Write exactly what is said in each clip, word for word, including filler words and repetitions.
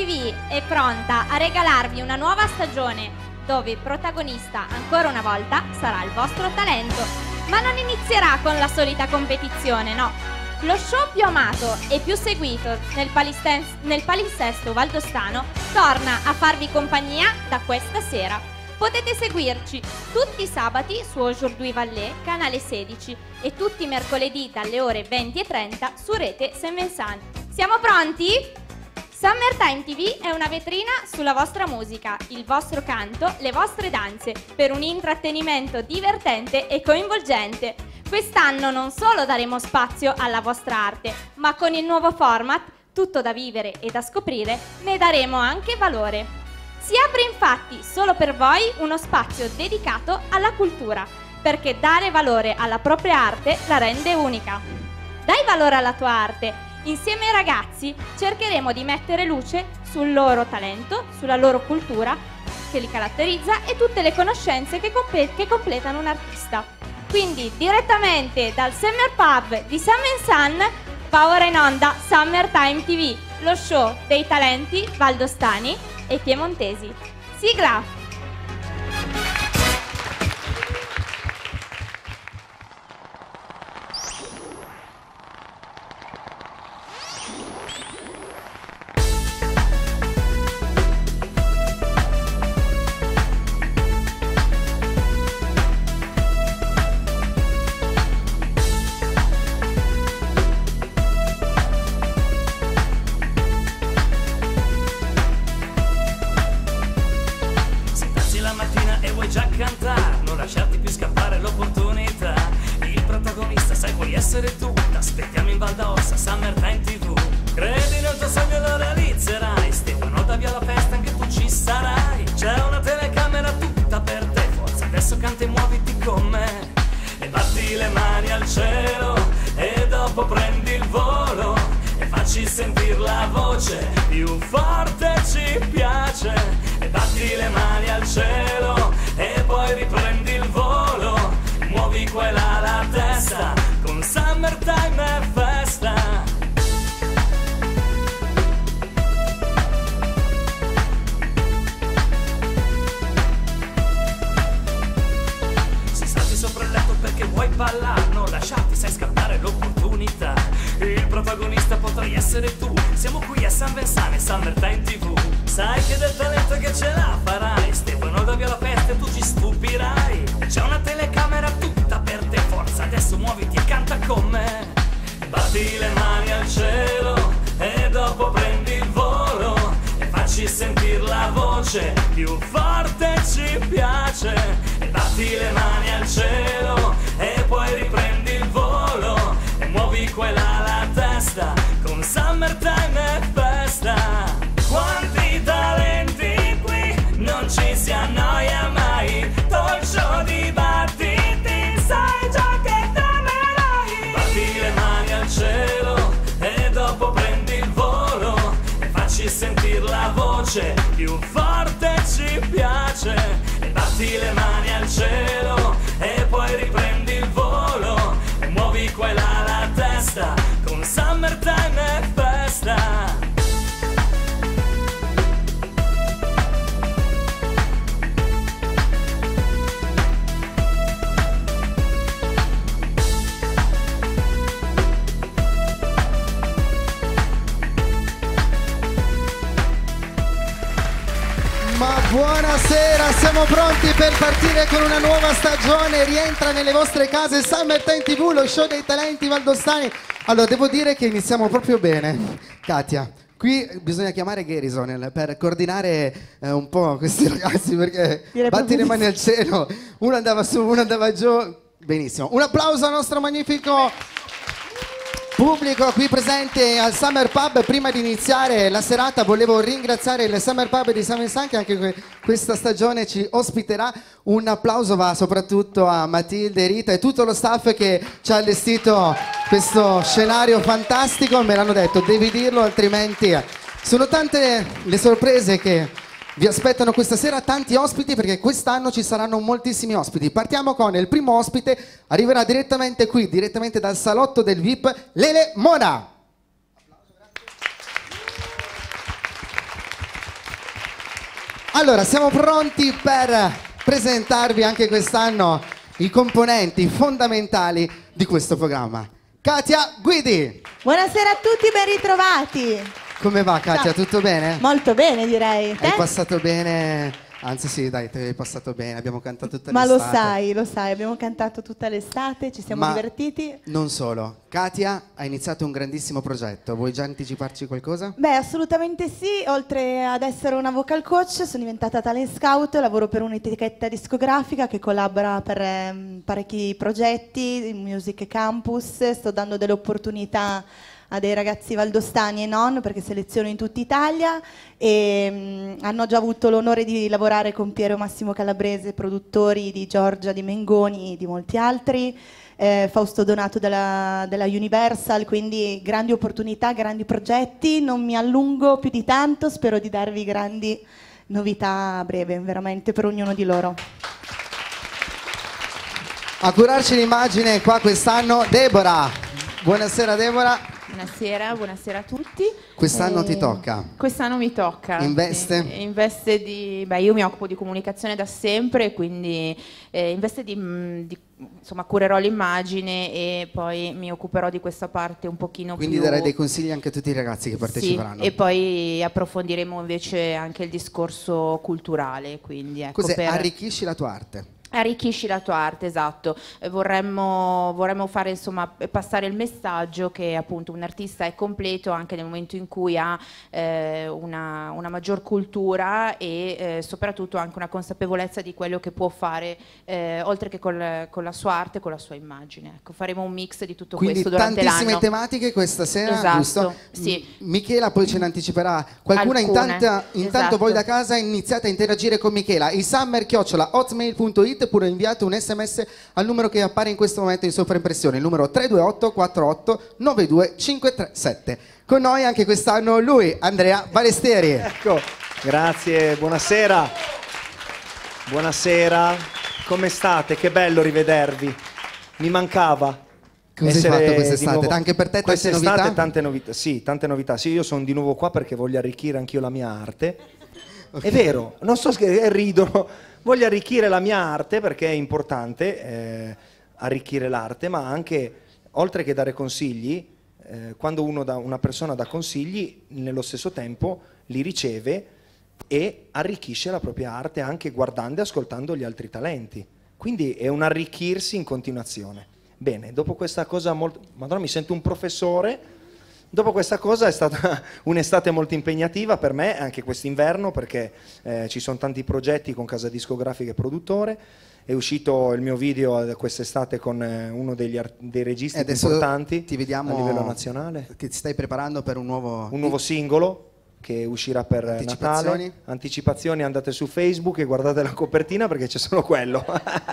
ti vu è pronta a regalarvi una nuova stagione dove il protagonista ancora una volta sarà il vostro talento. Ma non inizierà con la solita competizione, no. Lo show più amato e più seguito nel, nel palinsesto valdostano torna a farvi compagnia da questa sera. Potete seguirci tutti i sabati su Aujourd'hui Vallée, canale sedici, e tutti i mercoledì dalle ore venti e trenta su rete Saint Vincent. Siamo pronti? Summertime ti vu è una vetrina sulla vostra musica, il vostro canto, le vostre danze, per un intrattenimento divertente e coinvolgente. Quest'anno non solo daremo spazio alla vostra arte, ma con il nuovo format, tutto da vivere e da scoprire, ne daremo anche valore. Si apre infatti solo per voi uno spazio dedicato alla cultura, perché dare valore alla propria arte la rende unica. Dai valore alla tua arte. Insieme ai ragazzi cercheremo di mettere luce sul loro talento, sulla loro cultura che li caratterizza e tutte le conoscenze che, comple che completano un artista. Quindi direttamente dal Summer Pub di Saint Vincent va ora in onda Summertime ti vu, lo show dei talenti valdostani e piemontesi. Sigla! Sentir la voce più forte ci piace e batti le mani al cielo e poi riprendi il volo, muovi qua e là la testa, con Summertime è festa. Se salti sopra il letto perché vuoi ballare, non lasciarti, sai scattare l'opportunità. Il protagonista potrai essere tu. Siamo qui a Saint Vincent e Summertime ti vu. Sai che del talento che ce la farai. Stefano da via la festa e tu ci stupirai. C'è una telecamera tutta per te, forza, adesso muoviti e canta con me. Batti le mani al cielo e dopo prendi il volo e facci sentire la voce più forte ci piace. E batti le mani al cielo e poi riprendi il volo e muovi qua e là la testa, con Summertime è festa. Quanti talenti qui, non ci si annoia mai. Talk show di battiti, sai già che damerai. Batti le mani al cielo e dopo prendi il volo e facci sentire la voce più forte ci piace. E batti le mani al cielo e poi riprendi il volo e muovi qua e là la testa, con Summertime è festa. Ma buonasera, siamo pronti per partire con una nuova stagione. Rientra nelle vostre case Summertime ti vu, lo show dei talenti valdostani. Allora, devo dire che iniziamo proprio bene. Katia, qui bisogna chiamare Garrison per coordinare eh, un po' questi ragazzi, perché Direi batti le mani al cielo, uno andava su, uno andava giù. Benissimo, un applauso al nostro magnifico pubblico qui presente al Summer Pub. Prima di iniziare la serata volevo ringraziare il Summer Pub di Saint Vincent che anche questa stagione ci ospiterà. Un applauso va soprattutto a Matilde, Rita e tutto lo staff che ci ha allestito questo scenario fantastico. Me l'hanno detto, devi dirlo, altrimenti sono tante le sorprese che vi aspettano questa sera, tanti ospiti, perché quest'anno ci saranno moltissimi ospiti. Partiamo con il primo ospite, arriverà direttamente qui, direttamente dal salotto del V I P, Lele Mona. Allora, siamo pronti per presentarvi anche quest'anno i componenti fondamentali di questo programma. Katia Guidi. Buonasera a tutti, ben ritrovati. Come va Katia, Ciao. tutto bene? Molto bene, direi. Te? Hai passato bene? Anzi sì, dai, te hai passato bene, abbiamo cantato tutta Ma l'estate. lo sai, lo sai, abbiamo cantato tutta l'estate, ci siamo Ma divertiti. non solo, Katia ha iniziato un grandissimo progetto, vuoi già anticiparci qualcosa? Beh, assolutamente sì, oltre ad essere una vocal coach sono diventata talent scout, lavoro per un'etichetta discografica che collabora per ehm, parecchi progetti, Music Campus, sto dando delle opportunità a dei ragazzi valdostani e non, perché seleziono in tutta Italia e mh, hanno già avuto l'onore di lavorare con Piero Massimo Calabrese, produttori di Giorgia, di Mengoni e di molti altri, eh, Fausto Donato della, della Universal, quindi grandi opportunità, grandi progetti, non mi allungo più di tanto, spero di darvi grandi novità a breve, veramente per ognuno di loro. A curarci l'immagine qua quest'anno Deborah. Buonasera Deborah. Buonasera, buonasera a tutti. Quest'anno Eh, ti tocca. Quest'anno mi tocca. In veste? Sì, in veste di... Beh, io mi occupo di comunicazione da sempre, quindi eh, in veste di, di... insomma, curerò l'immagine e poi mi occuperò di questa parte un pochino Quindi più... darai dei consigli anche a tutti i ragazzi che Sì, parteciperanno. e poi approfondiremo invece anche il discorso culturale, quindi ecco, Cos'è? per... Arricchisci la tua arte. Arricchisci la tua arte, esatto. Eh, Vorremmo, vorremmo fare, insomma, passare il messaggio che appunto un artista è completo anche nel momento in cui ha eh, una, una maggior cultura e eh, soprattutto anche una consapevolezza di quello che può fare eh, oltre che col, con la sua arte, con la sua immagine. Ecco, faremo un mix di tutto Quindi questo durante tantissime l'anno. tematiche questa sera, Esatto, giusto? sì. M- Michela poi ce ne anticiperà qualcuna. Alcune, Intanto, intanto esatto. voi da casa iniziate a interagire con Michela. Il summer chiocciola hotmail punto it oppure inviate un sms al numero che appare in questo momento in sovraimpressione, il numero tre due otto quattro otto nove due cinque tre sette. Con noi anche quest'anno lui, Andrea Balestieri. Ecco, grazie, buonasera. Buonasera, come state? Che bello rivedervi. Mi mancava. Cosa hai essere fatto di quest'estate? nuovo- Anche per te tante Quest'estate novità? tante novità. Sì, tante novità. Sì, io sono di nuovo qua perché voglio arricchire anch'io la mia arte. È vero, non so che ridono. Voglio arricchire la mia arte perché è importante eh, arricchire l'arte, ma anche, oltre che dare consigli, eh, quando uno dà, una persona dà consigli, nello stesso tempo li riceve e arricchisce la propria arte anche guardando e ascoltando gli altri talenti. Quindi è un arricchirsi in continuazione. Bene, dopo questa cosa molto... Madonna, mi sento un professore. Dopo questa cosa è stata un'estate molto impegnativa per me, anche quest'inverno, perché eh, ci sono tanti progetti con casa discografica e produttore. È uscito il mio video quest'estate con eh, uno degli art- dei registi E più adesso importanti ti vediamo a livello nazionale. che ti stai preparando per un nuovo... Un nuovo singolo che uscirà per Anticipazioni? Natale. Anticipazioni, andate su Facebook e guardate la copertina perché c'è solo quello.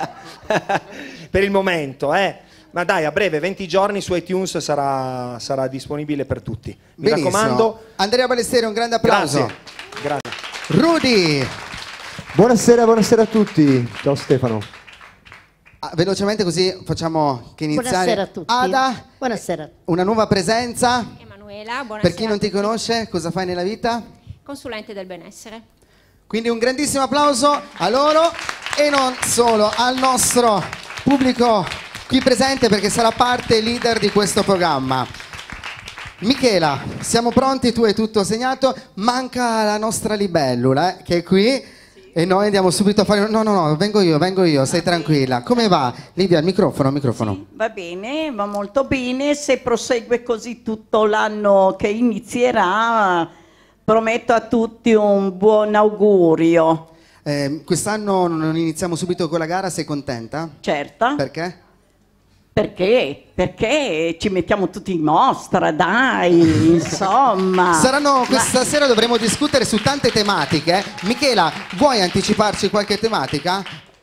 Per il momento, eh. Ma dai, a breve, venti giorni su iTunes sarà, sarà disponibile per tutti. Mi Benissimo. raccomando. Andrea Balestieri, un grande applauso. Grazie. Grazie. Rudy, Buonasera, buonasera a tutti. Ciao Stefano. ah, velocemente così facciamo che iniziare. Buonasera a tutti. Ada, Buonasera. una nuova presenza. Emanuela, buonasera. Per chi non ti conosce, cosa fai nella vita? Consulente del benessere. Quindi un grandissimo applauso a loro e non solo al nostro pubblico qui presente perché sarà parte leader di questo programma. Michela, siamo pronti? Tu hai tutto segnato, manca la nostra libellula eh, che è qui e noi andiamo subito a fare... No, no, no, vengo io, vengo io, stai tranquilla. Come va? Livia, il microfono, il microfono. Sì, va bene, va molto bene. Se prosegue così tutto l'anno che inizierà, prometto a tutti un buon augurio. Eh, quest'anno non iniziamo subito con la gara, sei contenta? Certo. Perché? Perché? Perché ci mettiamo tutti in mostra, dai, insomma. Saranno questa Ma- sera dovremo discutere su tante tematiche. Michela, vuoi anticiparci qualche tematica?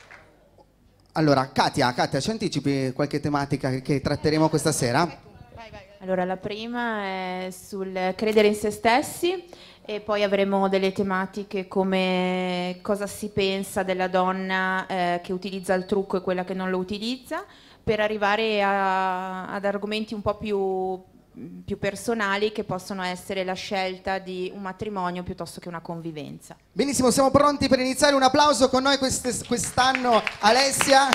Allora, Katia, Katia, ci anticipi qualche tematica che tratteremo questa sera? Allora, la prima è sul credere in se stessi e poi avremo delle tematiche come cosa si pensa della donna eh, che utilizza il trucco e quella che non lo utilizza, per arrivare a- ad argomenti un po' più più personali, che possono essere la scelta di un matrimonio piuttosto che una convivenza. Benissimo, siamo pronti per iniziare. Un applauso con noi quest- quest'anno Alessia.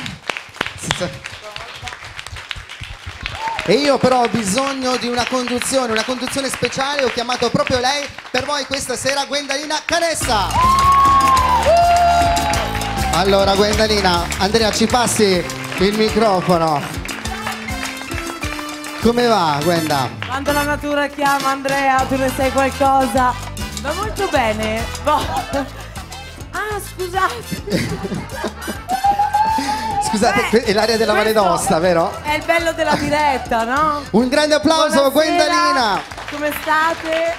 E io però ho bisogno di una conduzione, una conduzione speciale, ho chiamato proprio lei per voi questa sera, Gwendalina Canessa. Allora Gwendalina, Andrea ci passi il microfono. Come va Gwenda? Quando la natura chiama Andrea, tu ne sai qualcosa? Va molto bene. Boh. Ah, scusate. Scusate, Beh, è l'area della Valle d'Aosta, vero? È il bello della diretta, no? Un grande applauso a Gwendalina. Come state?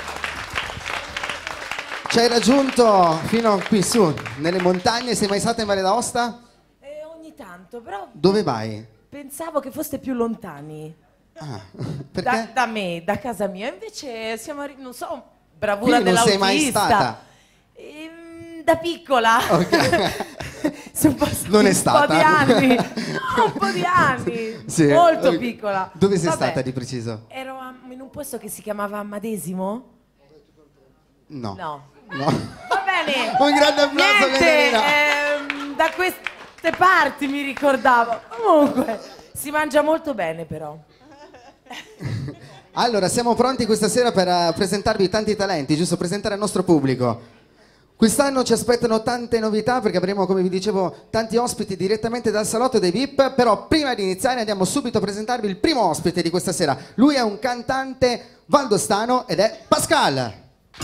Ci hai raggiunto fino qui su, nelle montagne, sei mai stata in Valle d'Aosta? Eh, ogni tanto, però Dove vai? pensavo che foste più lontani. Ah, Da, perché? da me, da casa mia. Invece siamo arrivati, non so, bravura Quindi non sei dell'autista. mai stata? Ehm, da piccola. Ok. Sono passati Non è un stata. po' di anni. No, un po' di anni. Sì. Molto Ok. piccola. Dove sei Vabbè, stata di preciso? Ero a- in un posto che si chiamava Amadesimo. No. No. No. Va bene. Un grande applauso, Niente, Gwendalina. ehm, da queste parti mi ricordavo. Comunque, si mangia molto bene però. Allora, siamo pronti questa sera per eh, presentarvi tanti talenti, giusto? Presentare al nostro pubblico. Quest'anno ci aspettano tante novità perché avremo, come vi dicevo, tanti ospiti direttamente dal salotto dei V I P, però prima di iniziare andiamo subito a presentarvi il primo ospite di questa sera. Lui è un cantante valdostano ed è Pascal.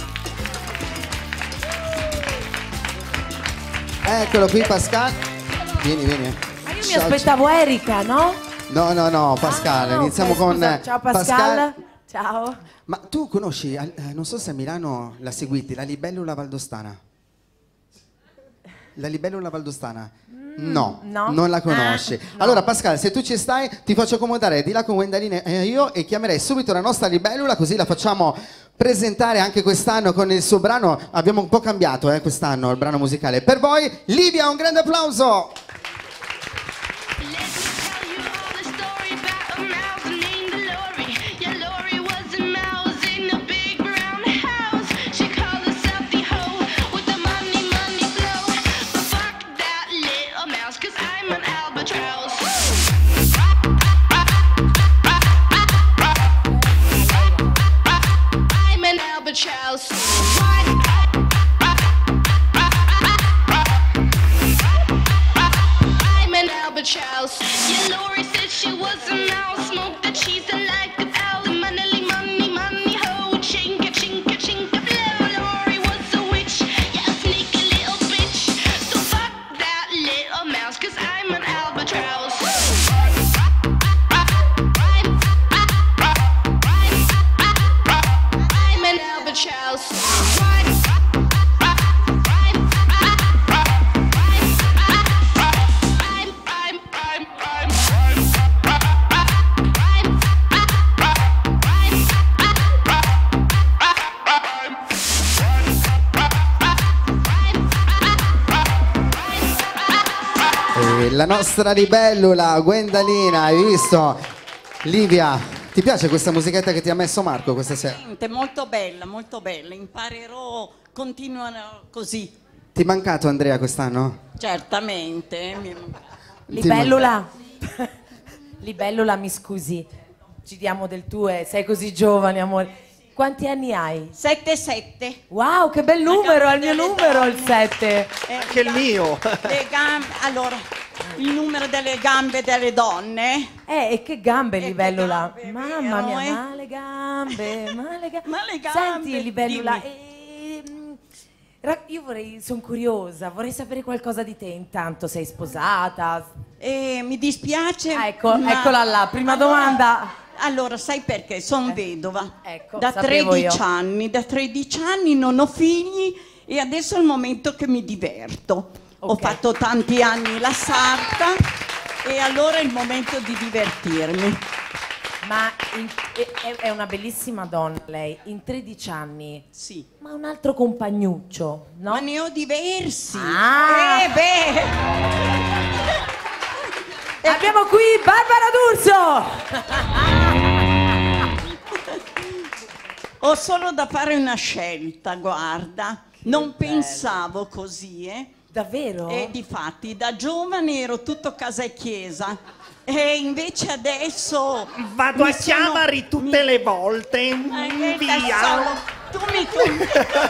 Eccolo qui Pascal. Vieni, vieni. Ma io mi Ciao, aspettavo Erika, no? No, no, no, Pascal, Ah, no, iniziamo ok, con scusa. Ciao Pascal. Ciao. Ma tu conosci, eh, non so se a Milano la seguiti, la libellula valdostana? La libellula valdostana? No, no. non la conosci. Ah, no. Allora Pascal, se tu ci stai, ti faccio accomodare di là con Gwendalina e io e chiamerei subito la nostra libellula, così la facciamo presentare anche quest'anno con il suo brano. Abbiamo un po' cambiato eh, quest'anno il brano musicale. Per voi, Livia, un grande applauso! La nostra libellula, Gwendalina, hai visto? Livia, ti piace questa musichetta che ti ha messo Marco questa sera? Molto bella, molto bella. Imparerò, continuano così. Ti è mancato Andrea quest'anno? Certamente. mi- Libellula. Libellula, mi scusi. Ci diamo del tuo, eh, sei così giovane, amore. Quanti anni hai? sette sette. Wow, che bel numero, è il mio numero il sette. Anche il mio. Le gambe, allora, il numero delle gambe delle donne. Eh, e che gambe, Libellula. gambe, Mamma vero, mia, eh? ma le gambe, ma le gambe. Ma le gambe, Senti, Libellula, dimmi. ehm, ra- io vorrei, sono curiosa, vorrei sapere qualcosa di te. Intanto sei sposata? Eh, mi dispiace. Ah, ecco, ma- eccola là, prima Allora- domanda. Allora, sai perché? Sono vedova. Ecco, da sapevo tredici io. anni, da tredici anni non ho figli e adesso è il momento che mi diverto. Ho Ok. fatto tanti anni la sarta e allora è il momento di divertirmi. Ma in- è, è una bellissima donna lei, in tredici anni. Sì. Ma un altro compagnuccio, no? Ma ne ho diversi. Ah. Eh beh. Abbiamo qui Barbara D'Urso! Ho solo da fare una scelta, guarda. Non pensavo così, eh. Davvero? E difatti, da giovane ero tutto casa e chiesa. E invece adesso... Vado mi a sono- Chiavari tutte mi- le volte, Eh, via. adesso Tu mi... Tu...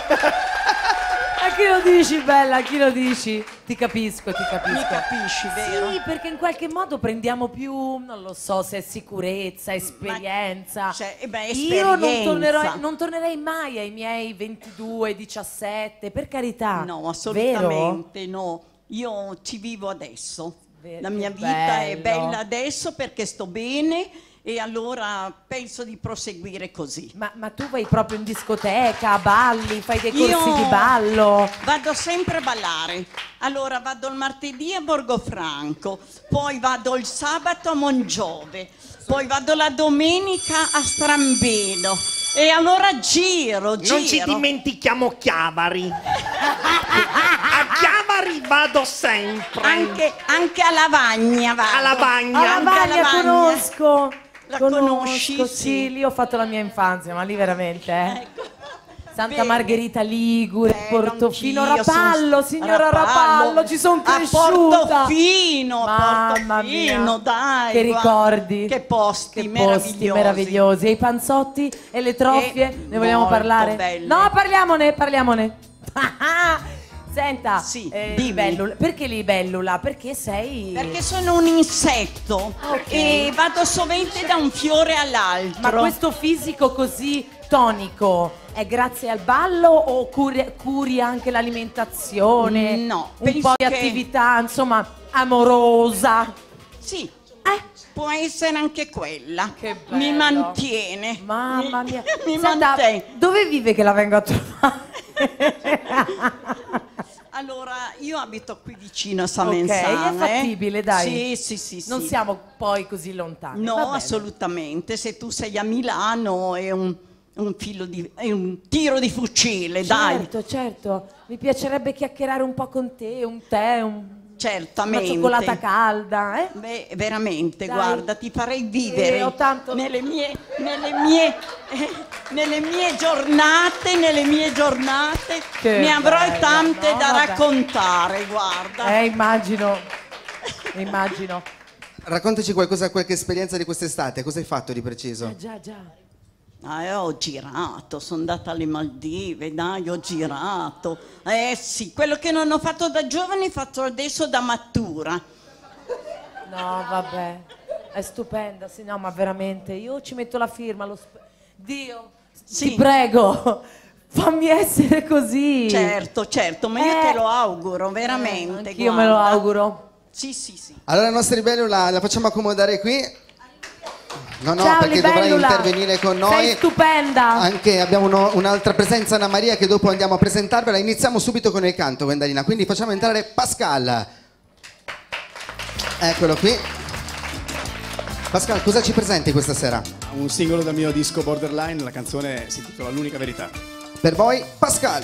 A chi lo dici, bella? A chi lo dici? Ti capisco, ti capisco. Mi capisci, vero? Sì, perché in qualche modo prendiamo più, non lo so se è sicurezza, esperienza. Cioè, eh beh, Io non esperienza. tornerò- non tornerei mai ai miei ventidue, diciassette, per carità. No, assolutamente Vero? no. Io ci vivo adesso. Ve- La mia che vita è bello. bella adesso perché sto bene e allora penso di proseguire così. Ma, ma tu vai proprio in discoteca, balli, fai dei Io corsi di ballo? Vado sempre a ballare. Allora vado il martedì a Borgofranco, poi vado il sabato a Mongiove, poi vado la domenica a Strambeno e allora giro, giro. Non ci dimentichiamo Chiavari. A Chiavari vado sempre. Anche, anche a Lavagna vado. A Lavagna. Ah, Anche a Lavagna, Lavagna. conosco. La conosco, conosci? Sì, Sì. lì ho fatto la mia infanzia, ma lì veramente, eh. Ecco. Santa Bene. Margherita Ligure, Eh, Portofino, anch'io Rapallo, son- signora Rapallo, ci sono A cresciuta. Portofino, Mamma Portofino, mia. dai. Che guarda. ricordi. Che posti Che meravigliosi. posti meravigliosi. E i panzotti e le troffie, Eh, ne vogliamo molto parlare? belle. No, parliamone, parliamone. Senta, Sì, eh, dimmi. libellula. Perché libellula? Perché sei... Perché sono un insetto Ok. e vado sovente da un fiore all'altro. Ma questo fisico così tonico è grazie al ballo o curi, curi anche l'alimentazione? No, un penso po' di che- attività, insomma, amorosa. Sì, Eh? può essere anche quella. Che bello. Mi mantiene. Mamma Mi- mia. Mi Senta, mantiene. dove vive che la vengo a trovare? Allora, io abito qui vicino a San Ok, Menzano. è fattibile, dai. Sì, sì, sì. sì. Non siamo poi così lontani. va No, bene. assolutamente. Se tu sei a Milano è un, un filo di, è un tiro di fucile, dai. Certo, certo. Mi piacerebbe chiacchierare un po' con te, un tè, un- Certamente. una cioccolata calda, eh? Beh, veramente, Dai. guarda, ti farei vivere Eh, ho tanto- nelle mie, nelle mie, eh, nelle mie giornate, nelle mie giornate, Che ne avrai bella, tante no, da vabbè. raccontare, guarda. Eh, immagino. Immagino. Raccontaci qualcosa, qualche esperienza di quest'estate, cosa hai fatto di preciso? Eh, già, già. Ah, eh, ho girato, sono andata alle Maldive, dai, ho girato. Eh sì, quello che non ho fatto da giovane faccio adesso da matura. No, vabbè. È stupenda, sì, no, ma veramente. Io ci metto la firma, lo sp- Dio, Sì. ti prego, fammi essere così. Certo, certo, ma io Eh. te lo auguro, veramente. Anch'io me lo guarda. auguro. Sì, sì, sì. Allora la nostra Libellula la, la facciamo accomodare qui. No, no, Ciao, perché dovrai Libellula. intervenire con noi. Sei stupenda. Anche abbiamo uno- un'altra presenza, Anna Maria, che dopo andiamo a presentarvela. Iniziamo subito con il canto, Gwendalina. Quindi facciamo entrare Pascal. Eccolo qui. Pascal, cosa ci presenti questa sera? Un singolo dal mio disco Borderline, la canzone si intitola L'unica verità. Per voi, Pascal.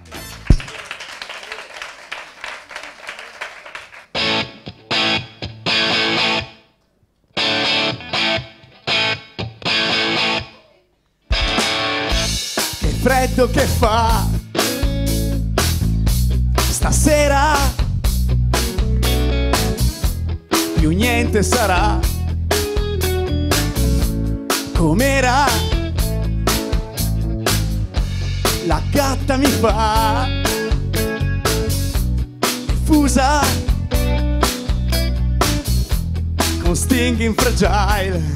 Che freddo che fa stasera, più niente sarà com'era. La gatta mi fa diffusa con stinging fragile.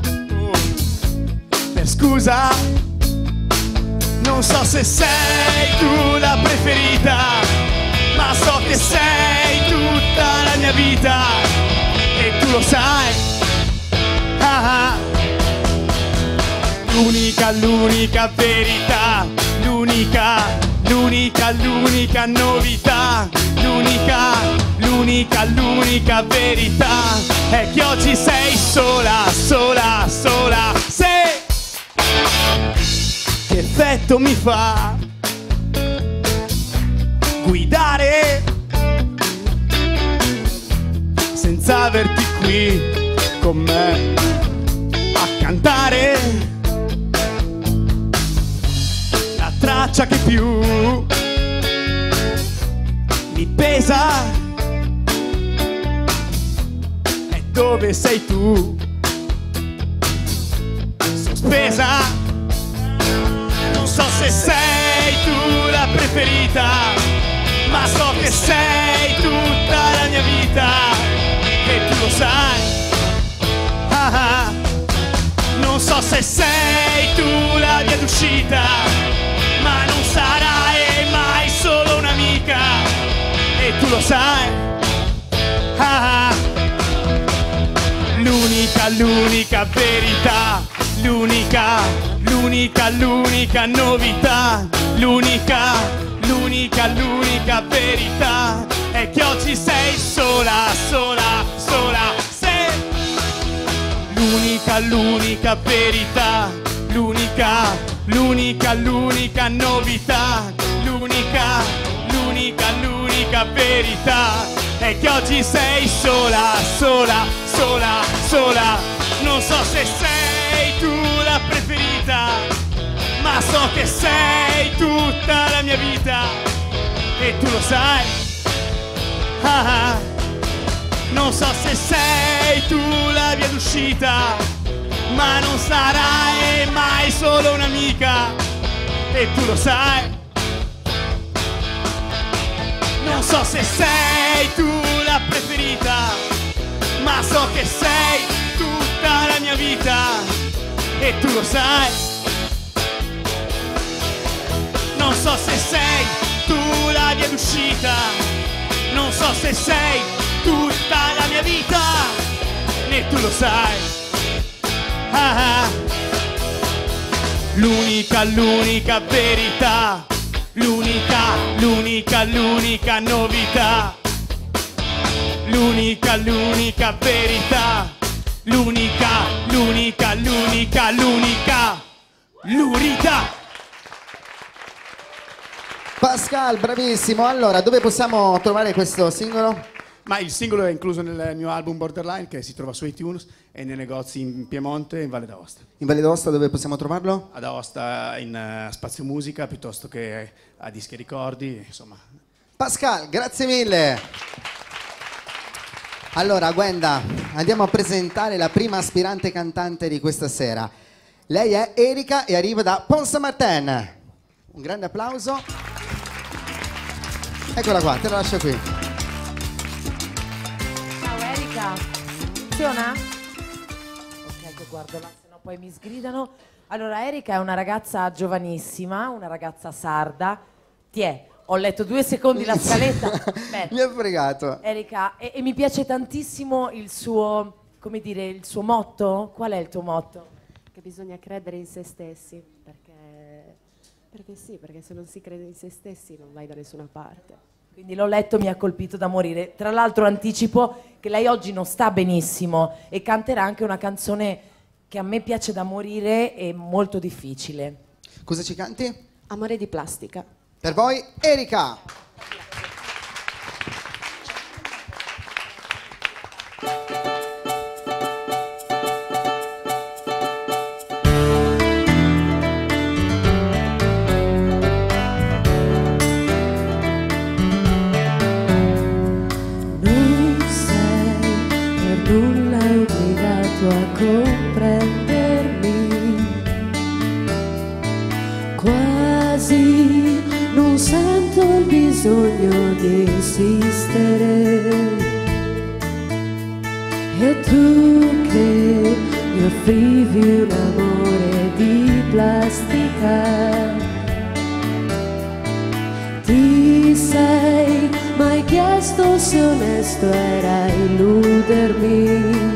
Per scusa, non so se sei tu la preferita, ma so che sei tutta la mia vita e tu lo sai. Ah, ah. L'unica, l'unica verità, l'unica, l'unica, l'unica novità, l'unica, l'unica, l'unica verità è che oggi sei sola, sola, sola, sei. Che effetto mi fa guidare senza averti qui con me a cantare. ciò che più mi pesa è dove sei tu, sospesa. Non so se sei tu la preferita, ma so che sei tutta la mia vita e tu lo sai. Ah ah. Non so se sei tu la via d'uscita, ma non sarai mai solo un'amica e tu lo sai. Ah ah. L'unica, l'unica verità, l'unica, l'unica, l'unica novità, l'unica, l'unica, l'unica verità è che oggi sei sola, sola, sola, sei l'unica, l'unica verità, l'unica, l'unica, l'unica novità, l'unica, l'unica, l'unica verità è che oggi sei sola, sola, sola, sola. Non so se sei tu la preferita, ma so che sei tutta la mia vita e tu lo sai. Ah ah. Non so se sei tu la via d'uscita, ma non sarai mai solo un'amica e tu lo sai. Non so se sei tu la preferita, ma so che sei tutta la mia vita e tu lo sai. Non so se sei tu la via d'uscita, non so se sei tutta la mia vita e tu lo sai. Ah ah. L'unica, l'unica verità, l'unica, l'unica, l'unica novità, l'unica, l'unica verità, l'unica, l'unica, l'unica, l'unica, l'unica. Pascal, bravissimo. Allora, dove possiamo trovare questo singolo? Ma il singolo è incluso nel mio album Borderline, che si trova su iTunes e nei negozi in Piemonte e in Valle d'Aosta. In Valle d'Aosta dove possiamo trovarlo? Ad Aosta in uh, Spazio Musica piuttosto che a Dischi e Ricordi, insomma. Pascal, grazie mille. Allora, Gwenda, andiamo a presentare la prima aspirante cantante di questa sera. Lei è Erika e arriva da Pont-Saint-Martin. Un grande applauso. Eccola qua, te la lascio qui. Ciao Erika, funziona? Ok, che guardo là, se no poi mi sgridano. Allora, Erika è una ragazza giovanissima, una ragazza sarda. Tiè, ho letto due secondi la scaletta. Beh, mi ha fregato. Erika, e, e mi piace tantissimo il suo, come dire, il suo motto. Qual è il tuo motto? Che bisogna credere in se stessi, perché, perché sì, perché se non si crede in se stessi non vai da nessuna parte. Quindi l'ho letto, mi ha colpito da morire. Tra l'altro anticipo che lei oggi non sta benissimo e canterà anche una canzone che a me piace da morire e molto difficile. Cosa ci canti? Amore di plastica. Per voi, Erika. a comprendermi, quasi non sento il bisogno di insistere. E tu che mi offrivi un amore di plastica, ti sei mai chiesto se onesto era illudermi?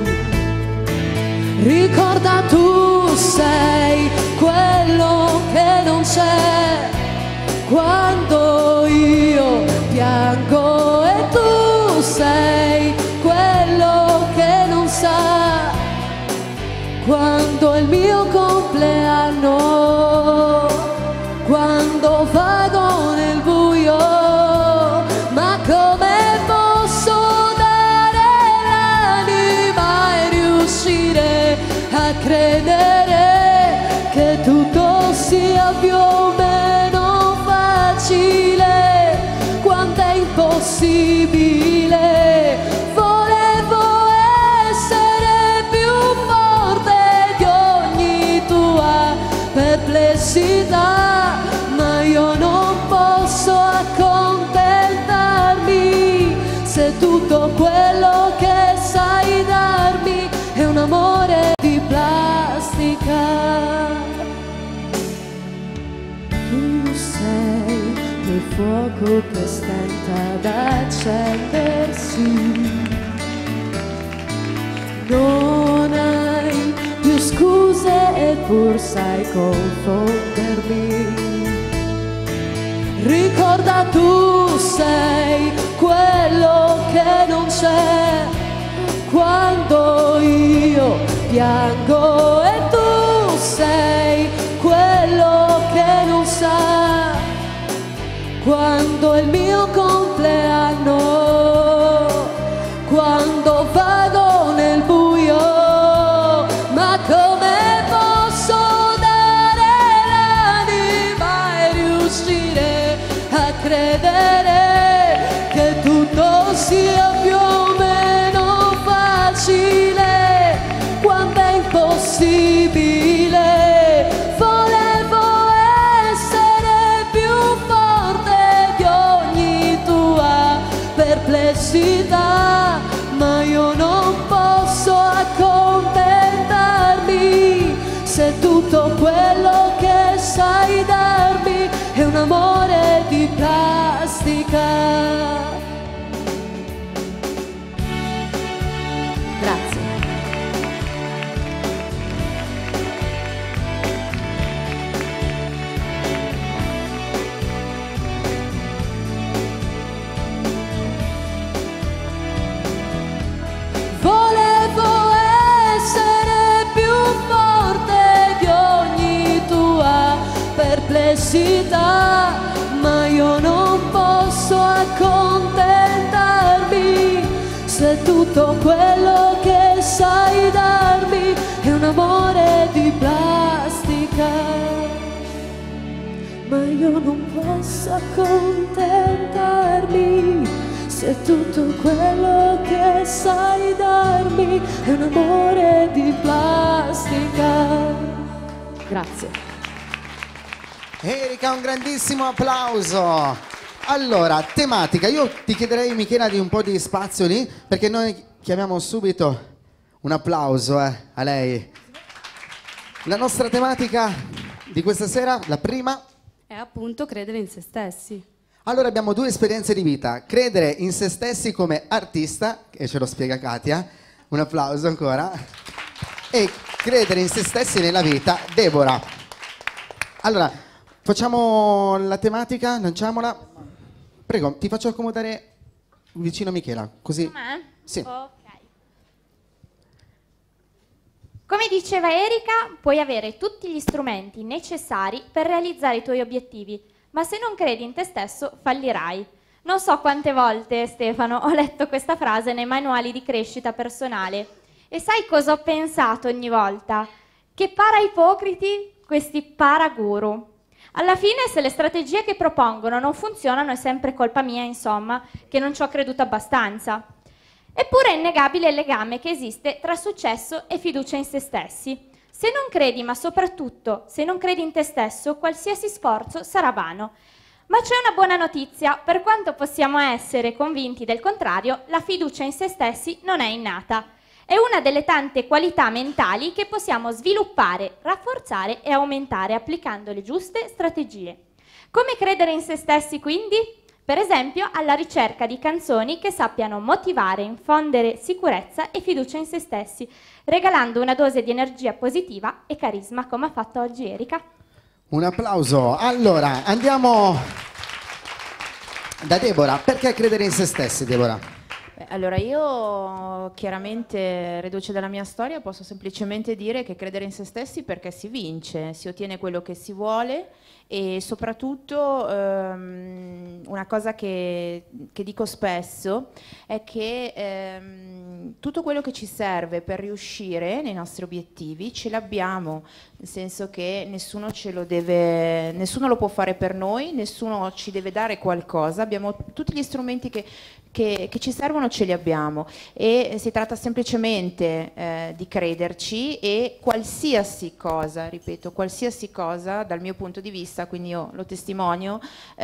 Ricorda, tu sei quello che non c'è quando io piango, e tu sei quello che non sa quando è il mio compleanno, quando vago nel buio. Ma come posso dare l'anima e riuscire a credere che tutto sia più o meno impossibile. Volevo essere più forte di ogni tua perplessità, ma io non posso accontentarmi se tutto quello che sai darmi è un amore di plastica. Tu sei quel fuoco che stenta ad accendersi, non hai più scuse eppur sai confondermi. Ricorda, tu sei quello che non c'è quando io piango, e tu sei quello che non sa quando è il mio compleanno, quando vado nel buio, ma come posso dare l'anima e riuscire a credere che tutto sia più o meno facile quando è impossibile. Volevo essere più forte di ogni tua perplessità, ma io non posso accontentarmi se tutto quello che sai darmi è un amore di plastica. Grazie. Volevo essere più forte di ogni tua perplessità, ma io non posso accontentarmi se tutto quello che sai darmi è un amore di plastica. Ma io non posso accontentarmi se tutto quello che sai darmi è un amore di plastica. Grazie. Erika, un grandissimo applauso. Allora, tematica, io ti chiederei, Michela, di un po' di spazio lì, perché noi chiamiamo subito un applauso eh, a lei. La nostra tematica di questa sera, la prima, È appunto credere in se stessi. allora abbiamo due esperienze di vita: credere in se stessi come artista, e ce lo spiega Katia, un applauso ancora, e credere in se stessi nella vita, Deborah. Allora, facciamo la tematica, lanciamola. Prego, ti faccio accomodare vicino a Michela, così. Com'è? Sì. Ok. Come diceva Erika, puoi avere tutti gli strumenti necessari per realizzare i tuoi obiettivi, ma se non credi in te stesso fallirai. Non so quante volte, Stefano, ho letto questa frase nei manuali di crescita personale. E sai cosa ho pensato ogni volta? Che para ipocriti questi paraguru. Alla fine, se le strategie che propongono non funzionano, è sempre colpa mia, insomma, che non ci ho creduto abbastanza. Eppure è innegabile il legame che esiste tra successo e fiducia in se stessi. Se non credi, ma soprattutto se non credi in te stesso, qualsiasi sforzo sarà vano. Ma c'è una buona notizia: per quanto possiamo essere convinti del contrario, la fiducia in se stessi non è innata. È una delle tante qualità mentali che possiamo sviluppare, rafforzare e aumentare applicando le giuste strategie. Come credere in se stessi, quindi? Per esempio, alla ricerca di canzoni che sappiano motivare, infondere sicurezza e fiducia in se stessi, regalando una dose di energia positiva e carisma, come ha fatto oggi Erika. Un applauso. Allora, andiamo da Deborah. Perché credere in se stessi, Deborah? Beh, allora io chiaramente, reduce dalla mia storia, posso semplicemente dire che credere in se stessi perché si vince, si ottiene quello che si vuole e soprattutto ehm, una cosa che, che dico spesso è che ehm, ehm, tutto quello che ci serve per riuscire nei nostri obiettivi ce l'abbiamo, nel senso che nessuno ce lo deve, nessuno lo può fare per noi, nessuno ci deve dare qualcosa, abbiamo tutti gli strumenti che, che, che ci servono, ce li abbiamo, e si tratta semplicemente eh, di crederci, e qualsiasi cosa, ripeto, qualsiasi cosa dal mio punto di vista, quindi io lo testimonio,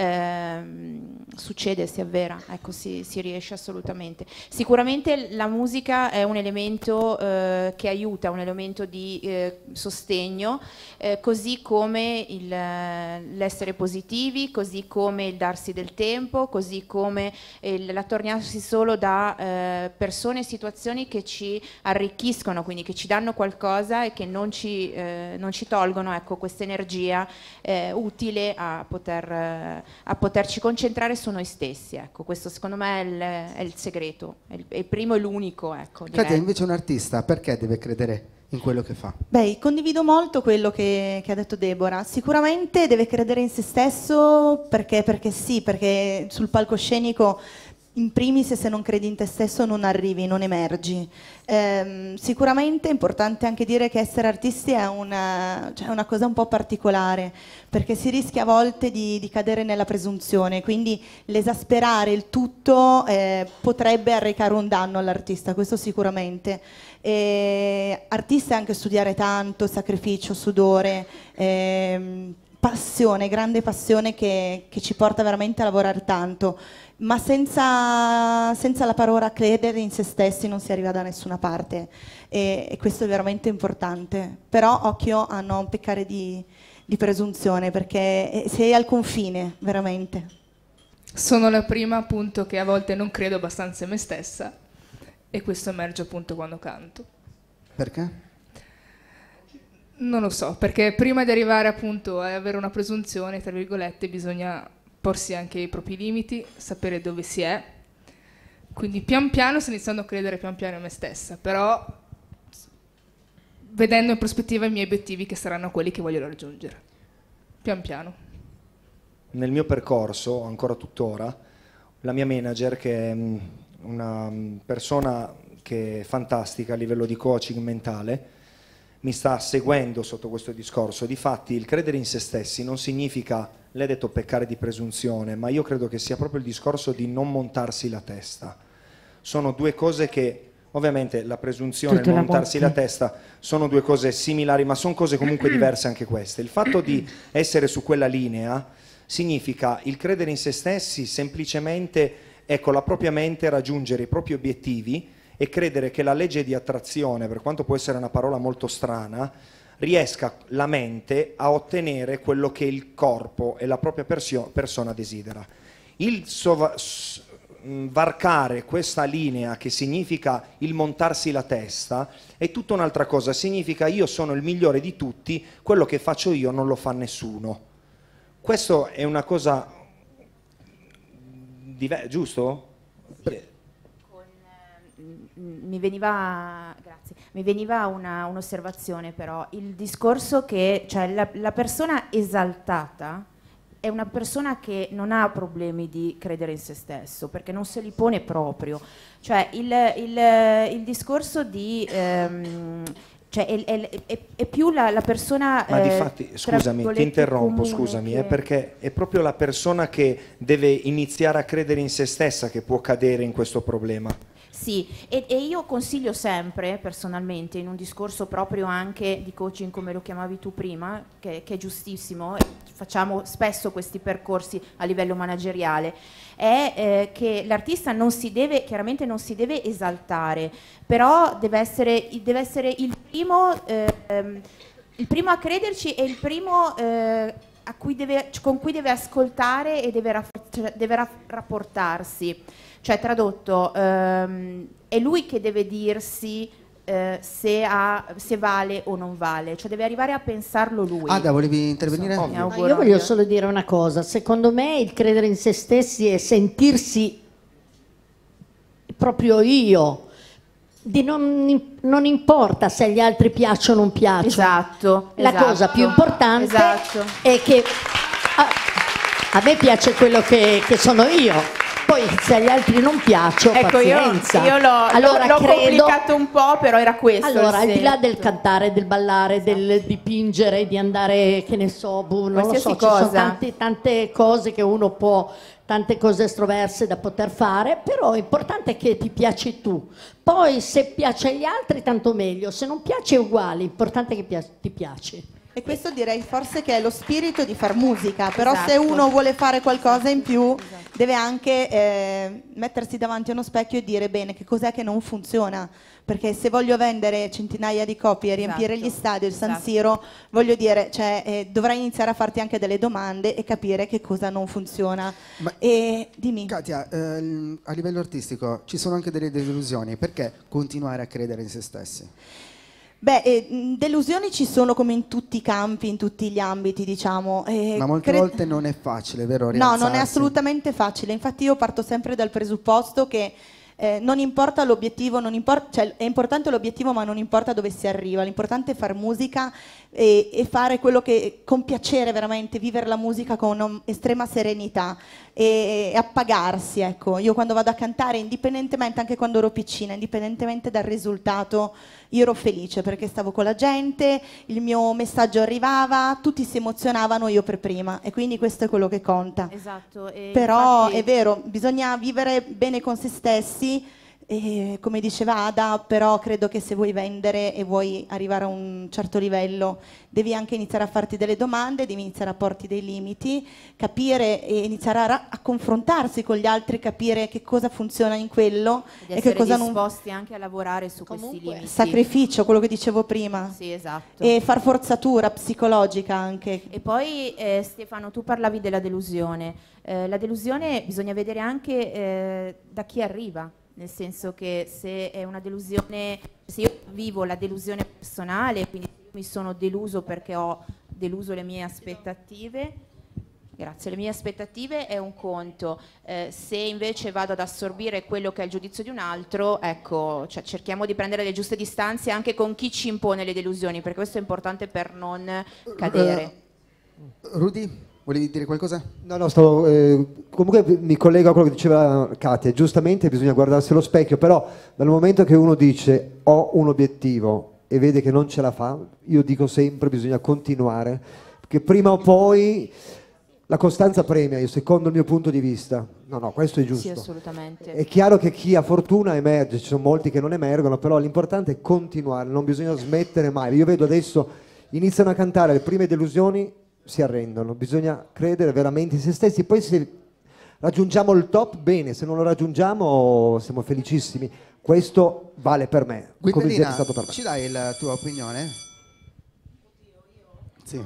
ehm, succede, si avvera, ecco, si, si riesce assolutamente. Sicuramente la musica è un elemento eh, che aiuta, un elemento di eh, sostegno, eh, così come il, l'essere positivi, così come il darsi del tempo, così come il, l'attorniarsi solo da eh, persone e situazioni che ci arricchiscono, quindi che ci danno qualcosa e che non ci, eh, non ci tolgono, ecco, questa energia eh, utile a, poter, eh, a poterci concentrare su noi stessi. Ecco, questo secondo me è il, è il segreto, è il, è il primo e l'unico. Ecco, Katia, invece un artista perché deve credere in quello che fa? Beh, condivido molto quello che, che ha detto Deborah. Sicuramente deve credere in se stesso perché, perché sì, perché sul palcoscenico in primis, se non credi in te stesso non arrivi, non emergi. Ehm, sicuramente è importante anche dire che essere artisti è una, cioè una cosa un po' particolare, perché si rischia a volte di, di cadere nella presunzione, quindi l'esasperare il tutto eh, potrebbe arrecare un danno all'artista, questo sicuramente. E artista è anche studiare tanto, sacrificio, sudore, ehm, passione, grande passione che, che ci porta veramente a lavorare tanto, ma senza, senza la parola credere in se stessi non si arriva da nessuna parte, e, e questo è veramente importante. Però occhio a non peccare di, di presunzione, perché sei al confine, veramente. Sono la prima appunto che a volte non credo abbastanza in me stessa, e questo emerge appunto quando canto. Perché? Non lo so, perché prima di arrivare appunto a avere una presunzione, tra virgolette, bisogna porsi anche i propri limiti, sapere dove si è. Quindi pian piano sto iniziando a credere pian piano in me stessa, però vedendo in prospettiva i miei obiettivi, che saranno quelli che voglio raggiungere. Pian piano. Nel mio percorso, ancora tuttora, la mia manager, che è una persona che è fantastica a livello di coaching mentale, mi sta seguendo sotto questo discorso. Difatti il credere in se stessi non significa, lei ha detto, peccare di presunzione, ma io credo che sia proprio il discorso di non montarsi la testa. Sono due cose che, ovviamente la presunzione e il montarsi la testa sono due cose similari, ma sono cose comunque diverse anche queste. Il fatto di essere su quella linea significa il credere in se stessi, semplicemente, ecco, la propria mente, raggiungere i propri obiettivi e credere che la legge di attrazione, per quanto può essere una parola molto strana, riesca la mente a ottenere quello che il corpo e la propria persio- persona desidera. Il sova- s- varcare questa linea, che significa il montarsi la testa, è tutta un'altra cosa. Significa io sono il migliore di tutti, quello che faccio io non lo fa nessuno. Questo è una cosa diver- giusto? Mi veniva, grazie, mi veniva una, un'osservazione, però il discorso che, cioè, la, la persona esaltata è una persona che non ha problemi di credere in se stesso, perché non se li pone proprio. Cioè il, il, il discorso di ehm, cioè è, è, è, è più la, la persona, ma eh, difatti, scusami, ti interrompo, scusami, che... è perché è proprio la persona che deve iniziare a credere in se stessa che può cadere in questo problema. Sì, e, e io consiglio sempre, personalmente, in un discorso proprio anche di coaching, come lo chiamavi tu prima, che, che è giustissimo, facciamo spesso questi percorsi a livello manageriale, è eh, che l'artista non si deve, chiaramente non si deve esaltare, però deve essere, deve essere il primo, eh, il primo a crederci e il primo eh, a cui deve, con cui deve ascoltare e deve, raff- deve raff- rapportarsi. Cioè, tradotto, ehm, è lui che deve dirsi eh, se, ha, se vale o non vale, cioè deve arrivare a pensarlo lui. Ada, volevi intervenire? So, Ma io voglio solo dire una cosa: secondo me il credere in se stessi è sentirsi proprio io, di non, non importa se agli altri piacciono o non piacciono. Esatto. La esatto, cosa più importante esatto. è che a, a me piace quello che, che sono io. Poi se agli altri non piaccio, Ecco, io, pazienza. io l'ho, allora, l'ho credo... complicato un po', però era questo. Allora, il al di là senso. del cantare, del ballare, del dipingere, di andare, che ne so, boh, non lo Qualsiasi so, ci sono cosa. tante, tante cose che uno può, tante cose estroverse da poter fare, però è importante che ti piaci tu. Poi se piace agli altri tanto meglio, se non piace è uguale, l'importante è che pia- ti piaci. E questo direi forse che è lo spirito di far musica, però se Esatto. uno vuole fare qualcosa in più deve anche eh, mettersi davanti a uno specchio e dire bene che cos'è che non funziona, perché se voglio vendere centinaia di copie e riempire Esatto. gli stadi, il San Esatto. Siro, voglio dire, cioè, eh, dovrai iniziare a farti anche delle domande e capire che cosa non funziona. Ma- E dimmi. Katia, ehm, a livello artistico ci sono anche delle delusioni, perché continuare a credere in se stessi? Beh, eh, mh, delusioni ci sono come in tutti i campi, in tutti gli ambiti, diciamo. e Ma molte cre- volte non è facile, vero? No, Rialzarsi? non è assolutamente facile. Infatti io parto sempre dal presupposto che eh, non importa l'obiettivo, non impor- cioè, è importante l'obiettivo ma non importa dove si arriva, l'importante è fare musica e, e fare quello che con piacere veramente, vivere la musica con um, estrema serenità e, e appagarsi, ecco. Io quando vado a cantare, indipendentemente, anche quando ero piccina, indipendentemente dal risultato, io ero felice perché stavo con la gente, il mio messaggio arrivava, tutti si emozionavano, io per prima, e quindi questo è quello che conta. Esatto. E Però infatti- è vero, bisogna vivere bene con se stessi e, come diceva Ada, però credo che se vuoi vendere e vuoi arrivare a un certo livello devi anche iniziare a farti delle domande, devi iniziare a porti dei limiti, capire e iniziare a, ra- a confrontarsi con gli altri, capire che cosa funziona in quello di e che essere cosa non... disposti anche a lavorare su questi limiti. Sacrificio, quello che dicevo prima. Sì, esatto. E far forzatura psicologica anche. E poi eh, Stefano, tu parlavi della delusione. Eh, la delusione bisogna vedere anche eh, da chi arriva, nel senso che se è una delusione, se io vivo la delusione personale, quindi mi sono deluso perché ho deluso le mie aspettative, grazie, le mie aspettative è un conto. Eh, se invece vado ad assorbire quello che è il giudizio di un altro, ecco, cioè cerchiamo di prendere le giuste distanze anche con chi ci impone le delusioni, perché questo è importante per non cadere. Eh, Rudy, volevi dire qualcosa? No, no, stavo, eh, comunque mi collego a quello che diceva Katia, giustamente bisogna guardarsi allo specchio, però dal momento che uno dice ho un obiettivo e vede che non ce la fa, io dico sempre bisogna continuare, perché prima o poi la costanza premia, io, secondo il mio punto di vista. No, no, questo è giusto. Sì, assolutamente. È chiaro che chi ha fortuna emerge, ci sono molti che non emergono, però l'importante è continuare, non bisogna smettere mai. Io vedo adesso, iniziano a cantare le prime delusioni, si arrendono, bisogna credere veramente in se stessi, poi se raggiungiamo il top, bene, se non lo raggiungiamo siamo felicissimi. Questo vale per me, come Guidalina, è stato per me. ci dai la tua opinione? Sì.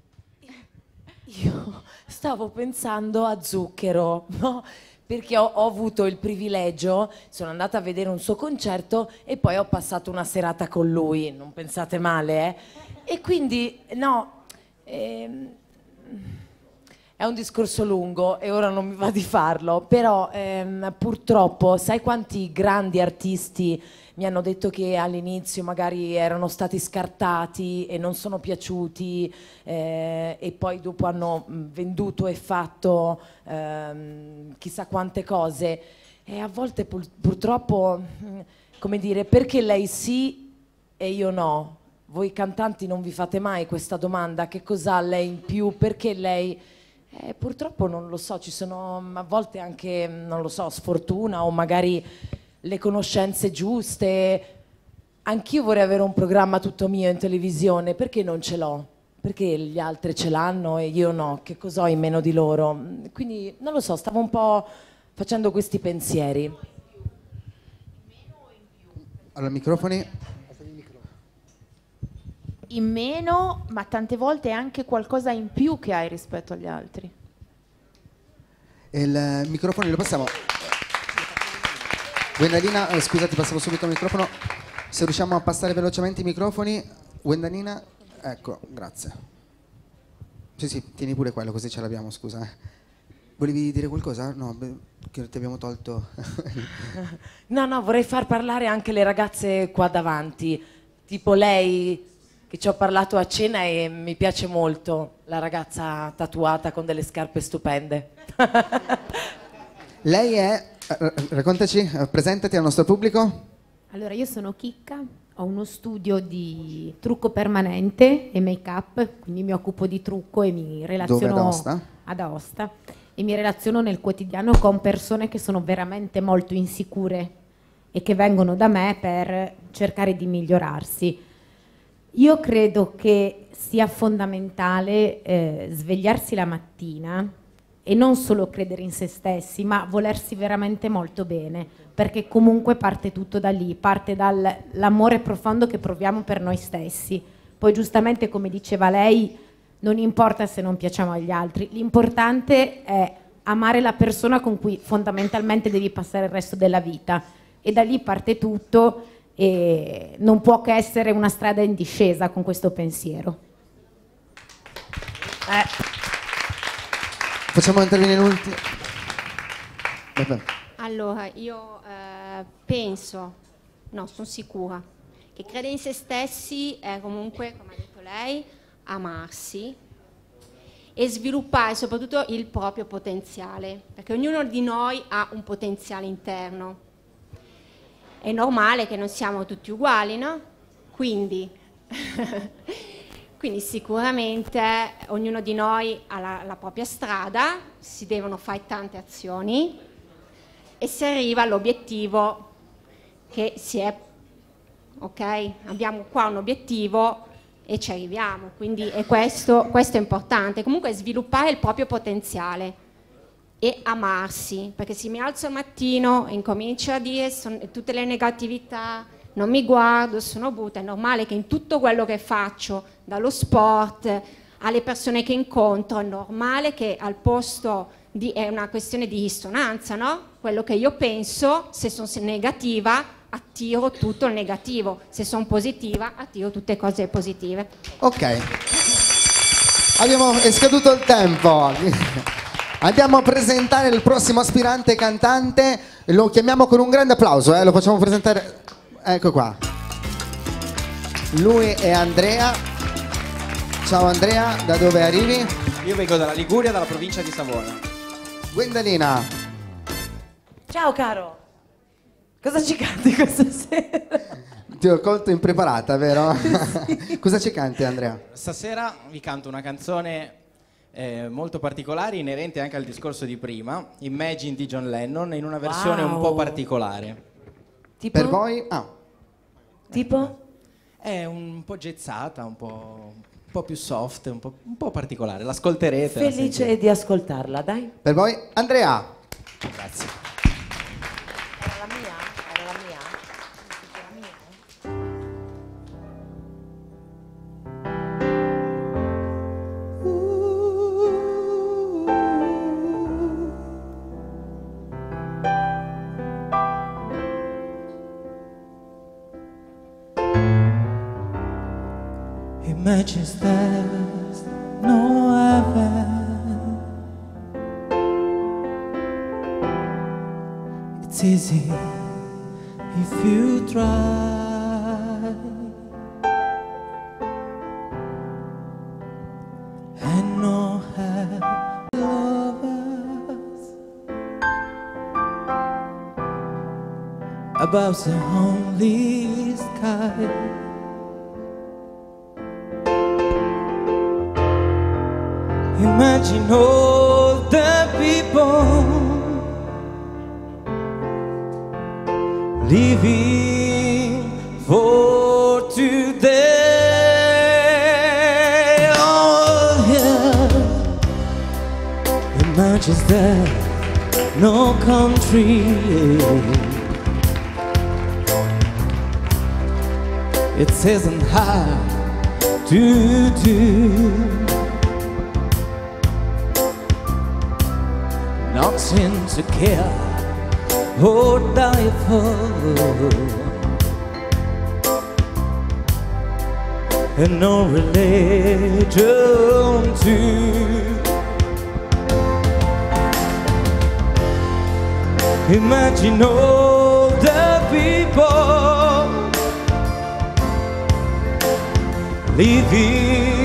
Io stavo pensando a Zucchero, no? Perché ho, ho avuto il privilegio, sono andata a vedere un suo concerto e poi ho passato una serata con lui, non pensate male, eh? E quindi, no, ehm, è un discorso lungo e ora non mi va di farlo, però ehm, purtroppo sai quanti grandi artisti mi hanno detto che all'inizio magari erano stati scartati e non sono piaciuti eh, e poi dopo hanno mh, venduto e fatto ehm, chissà quante cose e a volte pur- purtroppo, mh, come dire, perché lei sì e io no? Voi cantanti non vi fate mai questa domanda, che cos'ha lei in più, perché lei... Eh, purtroppo non lo so, ci sono a volte anche, non lo so, sfortuna o magari le conoscenze giuste. Anch'io vorrei avere un programma tutto mio in televisione, perché non ce l'ho? Perché gli altri ce l'hanno e io no? Che cosa ho in meno di loro? Quindi non lo so, stavo un po' facendo questi pensieri. Allora, microfoni. In meno, ma tante volte è anche qualcosa in più che hai rispetto agli altri. Il microfono lo passiamo. Wendalina, eh, scusati, passiamo subito il microfono. Se riusciamo a passare velocemente i microfoni. Wendalina, ecco, grazie. Sì, sì, tieni pure quello, così ce l'abbiamo, scusa. eh. Volevi dire qualcosa? No, beh, che ti abbiamo tolto. No, no, vorrei far parlare anche le ragazze qua davanti, tipo lei che ci ho parlato a cena e mi piace molto, la ragazza tatuata con delle scarpe stupende. Lei è, eh, raccontaci, eh, presentati al nostro pubblico. Allora, io sono Chicca, ho uno studio di trucco permanente e make-up, quindi mi occupo di trucco e mi relaziono Dove, ad Aosta? ad Aosta e mi relaziono nel quotidiano con persone che sono veramente molto insicure e che vengono da me per cercare di migliorarsi. Io credo che sia fondamentale eh, svegliarsi la mattina e non solo credere in se stessi, ma volersi veramente molto bene, perché comunque parte tutto da lì, parte dall'amore profondo che proviamo per noi stessi. Poi giustamente, come diceva lei, non importa se non piacciamo agli altri, l'importante è amare la persona con cui fondamentalmente devi passare il resto della vita, e da lì parte tutto, e non può che essere una strada in discesa con questo pensiero. Eh. Facciamo intervenire l'ultimo. Allora, io eh, penso, no, sono sicura, che credere in se stessi è comunque, come ha detto lei, amarsi e sviluppare soprattutto il proprio potenziale, perché ognuno di noi ha un potenziale interno. È normale che non siamo tutti uguali, no? Quindi, quindi sicuramente ognuno di noi ha la, la propria strada, si devono fare tante azioni e si arriva all'obiettivo che si è, ok? Abbiamo qua un obiettivo e ci arriviamo, quindi è questo, questo è importante. Comunque sviluppare il proprio potenziale e amarsi, perché se mi alzo al mattino e incomincio a dire son, tutte le negatività, non mi guardo, sono brutta, è normale che in tutto quello che faccio, dallo sport alle persone che incontro, è normale che al posto di, è una questione di dissonanza, no? Quello che io penso, se sono negativa, attiro tutto il negativo, se sono positiva, attiro tutte cose positive. Ok, abbiamo, è scaduto il tempo. Andiamo a presentare il prossimo aspirante cantante, lo chiamiamo con un grande applauso, eh? Lo facciamo presentare, ecco qua. Lui è Andrea. Ciao Andrea, da dove arrivi? Io vengo dalla Liguria, dalla provincia di Savona. Gwendalina. Ciao caro, cosa ci canti questa sera? Ti ho colto impreparata, vero? Sì. Cosa ci canti Andrea? Stasera vi canto una canzone Eh, molto particolare, inerente anche al discorso di prima, Imagine di John Lennon, in una versione Wow. un po' particolare. Tipo? Per voi? Ah. Tipo? È un po' gezzata, un po', un po' più soft, un po', un po' particolare. L'ascolterete. la Felice sentirete. di ascoltarla, dai. Per voi Andrea. Grazie. Era la mia? Era la mia? Imagine there's no heaven. It's easy if you try. And no hell lovers above the only sky. Imagine all the people living for today. Oh yeah. Imagine there no country. It isn't hard to do. Nothing to care or die for, and no religion too. Imagine all the people living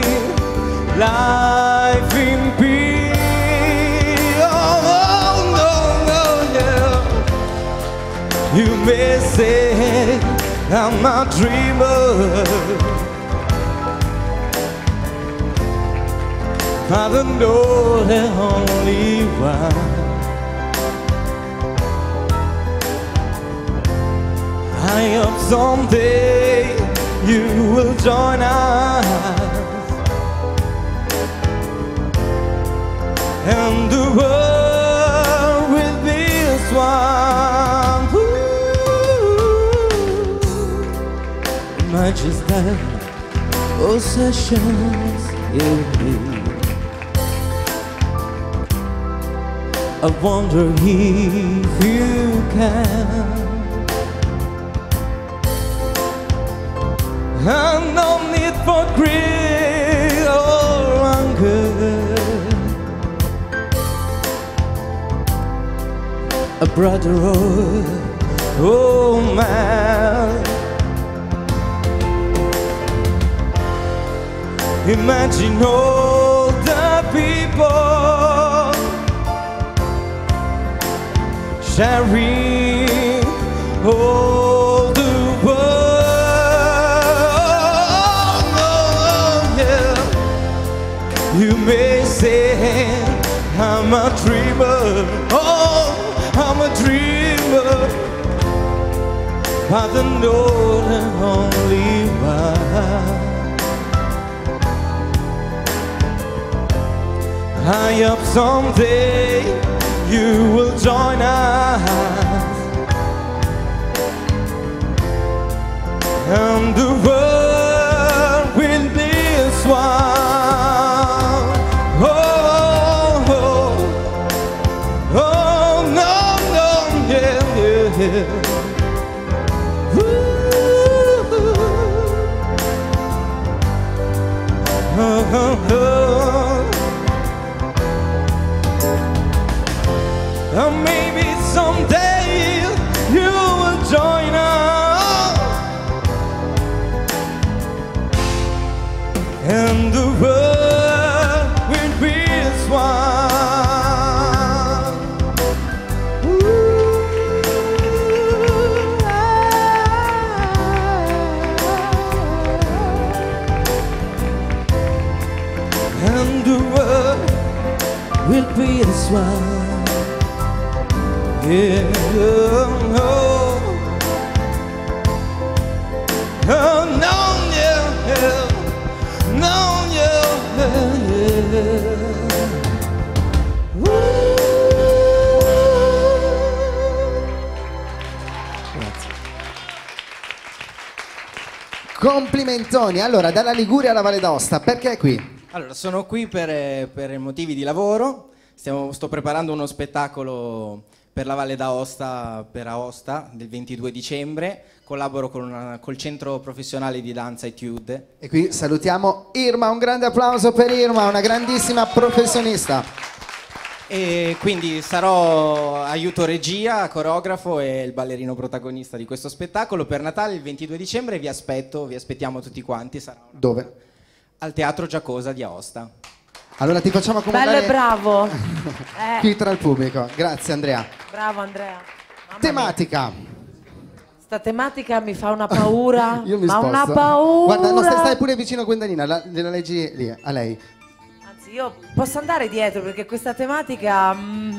life in peace. Oh, no, no, may say I'm a dreamer, I don't know the only one. I hope someday you will join us, and the world will be as one. Ooh, my just that possessions in me. I wonder if you can. And no need for greed or hunger. A brother, oh, oh man. Imagine all the people sharing all the world. You may say I'm a dreamer, oh, I'm a dreamer, but I know the only one. I hope someday you will join us, and the world will be as one. And maybe someday you will join us, and the world will be as one. Ooh, and the world will be as one. Yeah, oh, oh, no, yeah, yeah, no, yeah, yeah. Woo. Complimentoni. Allora, dalla Liguria alla Valle d'Aosta, perché qui? Allora, sono qui per, per motivi di lavoro. Stiamo, sto preparando uno spettacolo per la Valle d'Aosta, per Aosta, del ventidue dicembre. Collaboro con una, col Centro Professionale di Danza Etude. E qui salutiamo Irma, un grande applauso per Irma, una grandissima professionista. E quindi sarò aiuto regia, coreografo e il ballerino protagonista di questo spettacolo. Per Natale il ventidue dicembre vi aspetto, vi aspettiamo tutti quanti. Sarà Dove? Al Teatro Giacosa di Aosta. Allora ti facciamo accomodare Bello e bravo. eh, qui tra il pubblico. Grazie Andrea. bravo Andrea. Mamma Tematica. mia. Sta tematica mi fa una paura. Io mi ma sposto. una paura. Guarda, no, stai, stai pure vicino a Gwendalina, la, gliela leggi lì, a lei. Anzi, io posso andare dietro perché questa tematica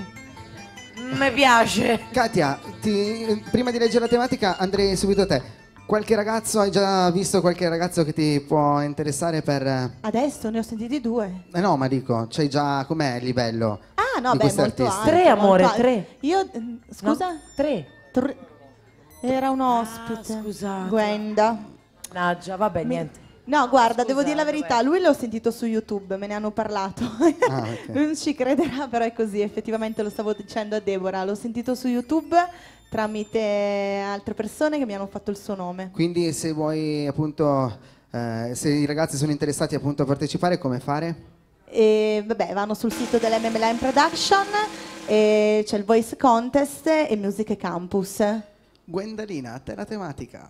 mi piace. Katia, ti- prima di leggere la tematica andrei subito a te. Qualche ragazzo, hai già visto qualche ragazzo che ti può interessare per... Eh Adesso ne ho sentiti due. no, ma dico, c'hai già, com'è il livello Ah, no, di beh, questi molto artisti? alto, Tre, molto amore, alto. tre. Io, mm, scusa? No, tre. Tre. Era un ospite. Ah, scusate. Gwenda. Mannaggia, vabbè, Mi- niente. No, guarda, Scusa, devo dire la verità, lui l'ho sentito su YouTube, me ne hanno parlato. Ah, ok. Lui non ci crederà, però è così, effettivamente lo stavo dicendo a Deborah, l'ho sentito su YouTube tramite altre persone che mi hanno fatto il suo nome. Quindi se vuoi appunto, eh, se i ragazzi sono interessati appunto a partecipare, come fare? E vabbè, vanno sul sito dell'M M Line Production, e c'è il Voice Contest e Music Campus. Gwendalina, a te la tematica.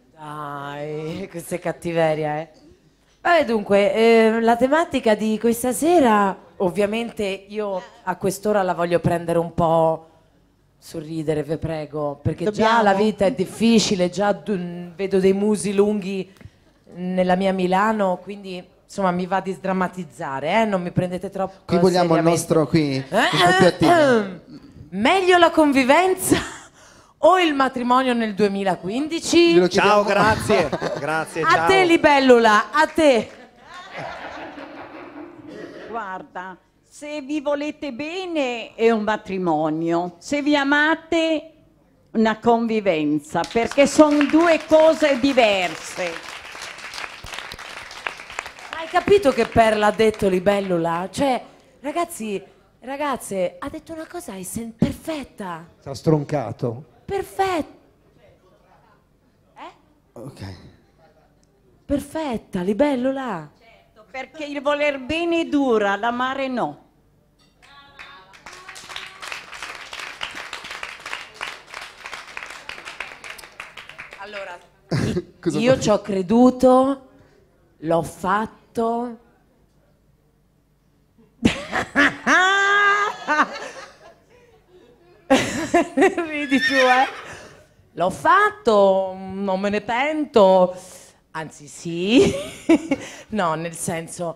Dai, questa è cattiveria, eh. Vabbè, dunque, eh, la tematica di questa sera, ovviamente io a quest'ora la voglio prendere un po' sorridere, vi prego, perché Dobbiamo? già la vita è difficile, già du- vedo dei musi lunghi nella mia Milano, quindi insomma mi va di sdrammatizzare, eh? Non mi prendete troppo Qui vogliamo il seriamente. nostro qui, Eh, un po' più attivo. eh, Meglio la convivenza o il matrimonio nel duemilaquindici? Ciao, grazie. Grazie, A ciao. te Libellula, a te. Guarda, se vi volete bene è un matrimonio, se vi amate una convivenza, perché sono due cose diverse. Hai capito che Perla ha detto Libellula? Cioè, ragazzi, ragazze, ha detto una cosa essen- perfetta. Si è stroncato. Perfetta. Ok. Perfetta, Libellula. Perché il voler bene dura, l'amare no. Allora, Cosa io fai? ci ho creduto, l'ho fatto. Ridi tu, eh? L'ho fatto, non me ne pento. Anzi, sì. No, nel senso.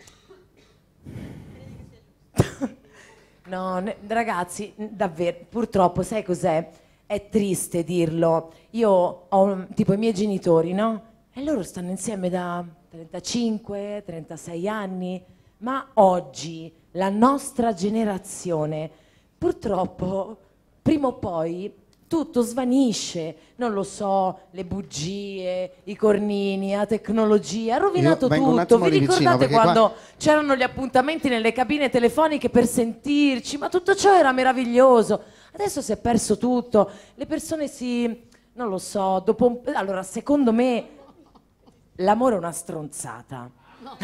No, ne- ragazzi, davvero, purtroppo, sai cos'è? È triste dirlo. Io ho tipo i miei genitori, no? E loro stanno insieme da trentacinque, trentasei anni, ma oggi la nostra generazione, purtroppo, prima o poi tutto svanisce. Non lo so, le bugie, i cornini, la tecnologia, ha rovinato Io vengo un tutto. attimo Vi lì vicino, ricordate perché qua- quando c'erano gli appuntamenti nelle cabine telefoniche per sentirci? Ma tutto ciò era meraviglioso. Adesso si è perso tutto. Le persone si... non lo so, dopo un... Allora, secondo me, l'amore è una stronzata.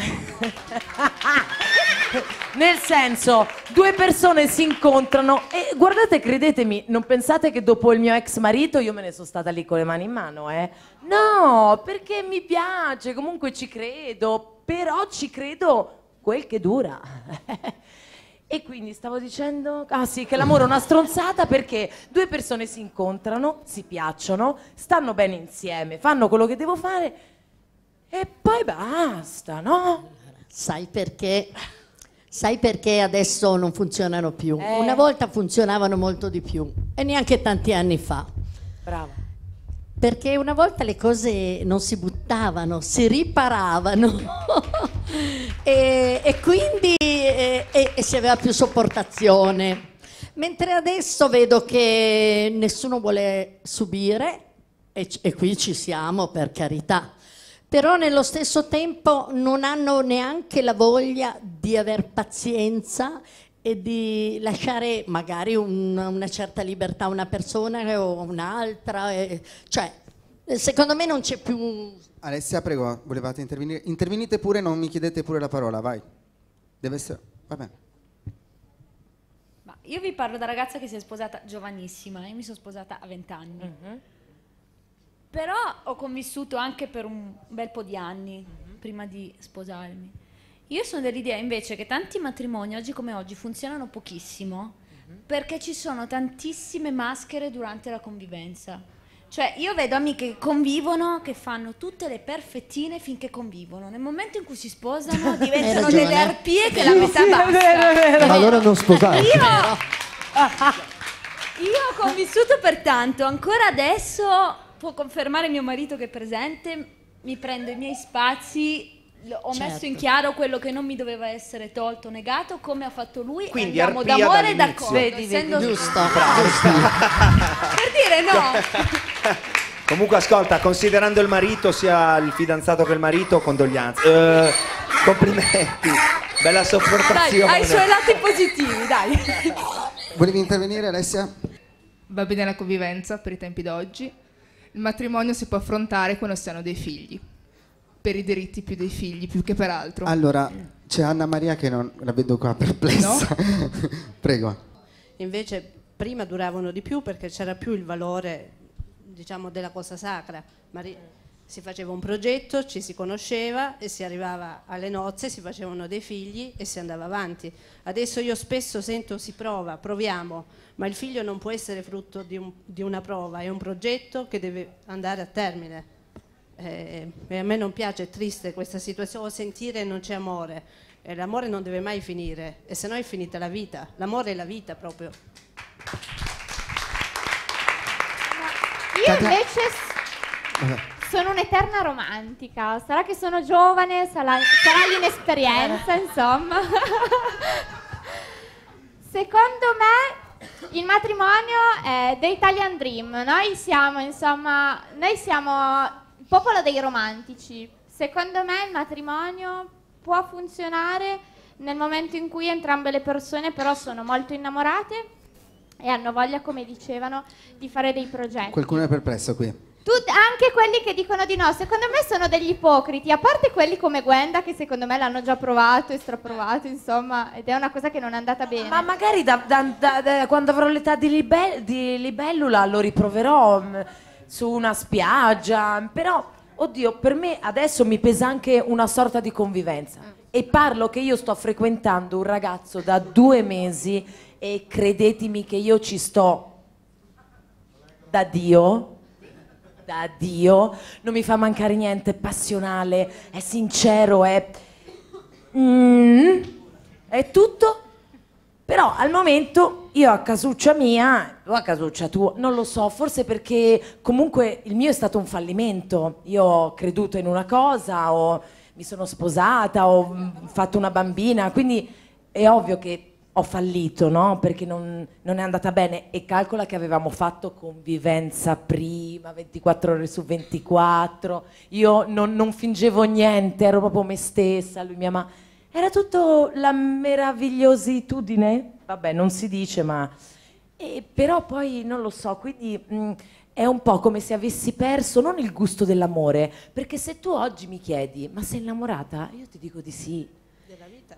Nel senso, due persone si incontrano e guardate, credetemi, non pensate che dopo il mio ex marito io me ne sono stata lì con le mani in mano, eh? No, perché mi piace, comunque ci credo, però ci credo quel che dura. E quindi stavo dicendo, ah sì, che l'amore è una stronzata perché due persone si incontrano, si piacciono, stanno bene insieme, fanno quello che devo fare e poi basta, no? Sai perché? Sai perché adesso non funzionano più? Eh. Una volta funzionavano molto di più e neanche tanti anni fa. Brava. Perché una volta le cose non si buttavano, si riparavano e, e quindi e, e- e si aveva più sopportazione. Mentre adesso vedo che nessuno vuole subire e, c- e qui ci siamo, per carità. Però nello stesso tempo non hanno neanche la voglia di aver pazienza e di lasciare magari un- una certa libertà a una persona o a un'altra. e- cioè, secondo me non c'è più... Alessia, prego, volevate intervenire? Intervenite pure, non mi chiedete pure la parola, vai. Deve essere... Vabbè. Ma io vi parlo da ragazza che si è sposata giovanissima, io mi sono sposata a venti anni. Però ho convissuto anche per un bel po' di anni prima di sposarmi. Io sono dell'idea invece che tanti matrimoni oggi come oggi funzionano pochissimo perché ci sono tantissime maschere durante la convivenza. Cioè io vedo amiche che convivono, che fanno tutte le perfettine finché convivono. Nel momento in cui si sposano diventano ragione. delle arpie che la Sì, metà sì, è basta. vero, è vero. Ma allora non sposarti. Io, io ho convissuto pertanto, ancora adesso può confermare mio marito che è presente, mi prendo i miei spazi, l- ho Certo. messo in chiaro quello che non mi doveva essere tolto, negato, come ha fatto lui, Quindi e andiamo arpia d'amore e dall'inizio. d'accordo. Vedi, vedi, essendo- Giusto. Per dire no. Comunque ascolta, considerando il marito sia il fidanzato che il marito, condoglianze. Eh, complimenti, bella Dai, sopportazione. hai i suoi lati positivi, dai. Volevi intervenire, Alessia? Va bene la convivenza per i tempi d'oggi. Il matrimonio si può affrontare quando si hanno dei figli, per i diritti più dei figli, più che per altro. Allora, c'è Anna Maria che non la vedo qua perplessa. Prego. Invece prima duravano di più perché c'era più il valore, diciamo, della cosa sacra. Mari- Si faceva un progetto, ci si conosceva e si arrivava alle nozze, si facevano dei figli e si andava avanti. Adesso io spesso sento si prova, proviamo, ma il figlio non può essere frutto di, un, di una prova, è un progetto che deve andare a termine. Eh, e a me non piace, è triste questa situazione, o sentire non c'è amore. E l'amore non deve mai finire, e se no è finita la vita. L'amore è la vita proprio. Io invece sono un'eterna romantica, sarà che sono giovane, sarà, sarà l'inesperienza, insomma. Secondo me il matrimonio è the Italian Dream, noi siamo, insomma, noi siamo il popolo dei romantici. Secondo me il matrimonio può funzionare nel momento in cui entrambe le persone però sono molto innamorate e hanno voglia, come dicevano, di fare dei progetti. Qualcuno è perplesso qui. Tut- anche quelli che dicono di no, secondo me sono degli ipocriti, a parte quelli come Gwenda che secondo me l'hanno già provato e straprovato, insomma, ed è una cosa che non è andata bene. Ma magari da, da, da, da, quando avrò l'età di, libe, di libellula lo riproverò mh, su una spiaggia, però, oddio, per me adesso mi pesa anche una sorta di convivenza. Mm. E parlo che io sto frequentando un ragazzo da due mesi e credetemi che io ci sto da Dio. Da Dio, non mi fa mancare niente, è passionale, è sincero, è... Mm, è tutto, però al momento io a casuccia mia, o a casuccia tua, non lo so, forse perché comunque il mio è stato un fallimento, io ho creduto in una cosa, o mi sono sposata, ho fatto una bambina, quindi è ovvio che ho fallito, no? Perché non, non è andata bene, e calcola che avevamo fatto convivenza prima, ventiquattro ore su ventiquattro, io non, non fingevo niente, ero proprio me stessa, lui mi ama, era tutto la meravigliositudine, vabbè non si dice, ma e però poi non lo so, quindi mh, è un po' come se avessi perso non il gusto dell'amore, perché se tu oggi mi chiedi ma sei innamorata? Io ti dico di sì. Della vita.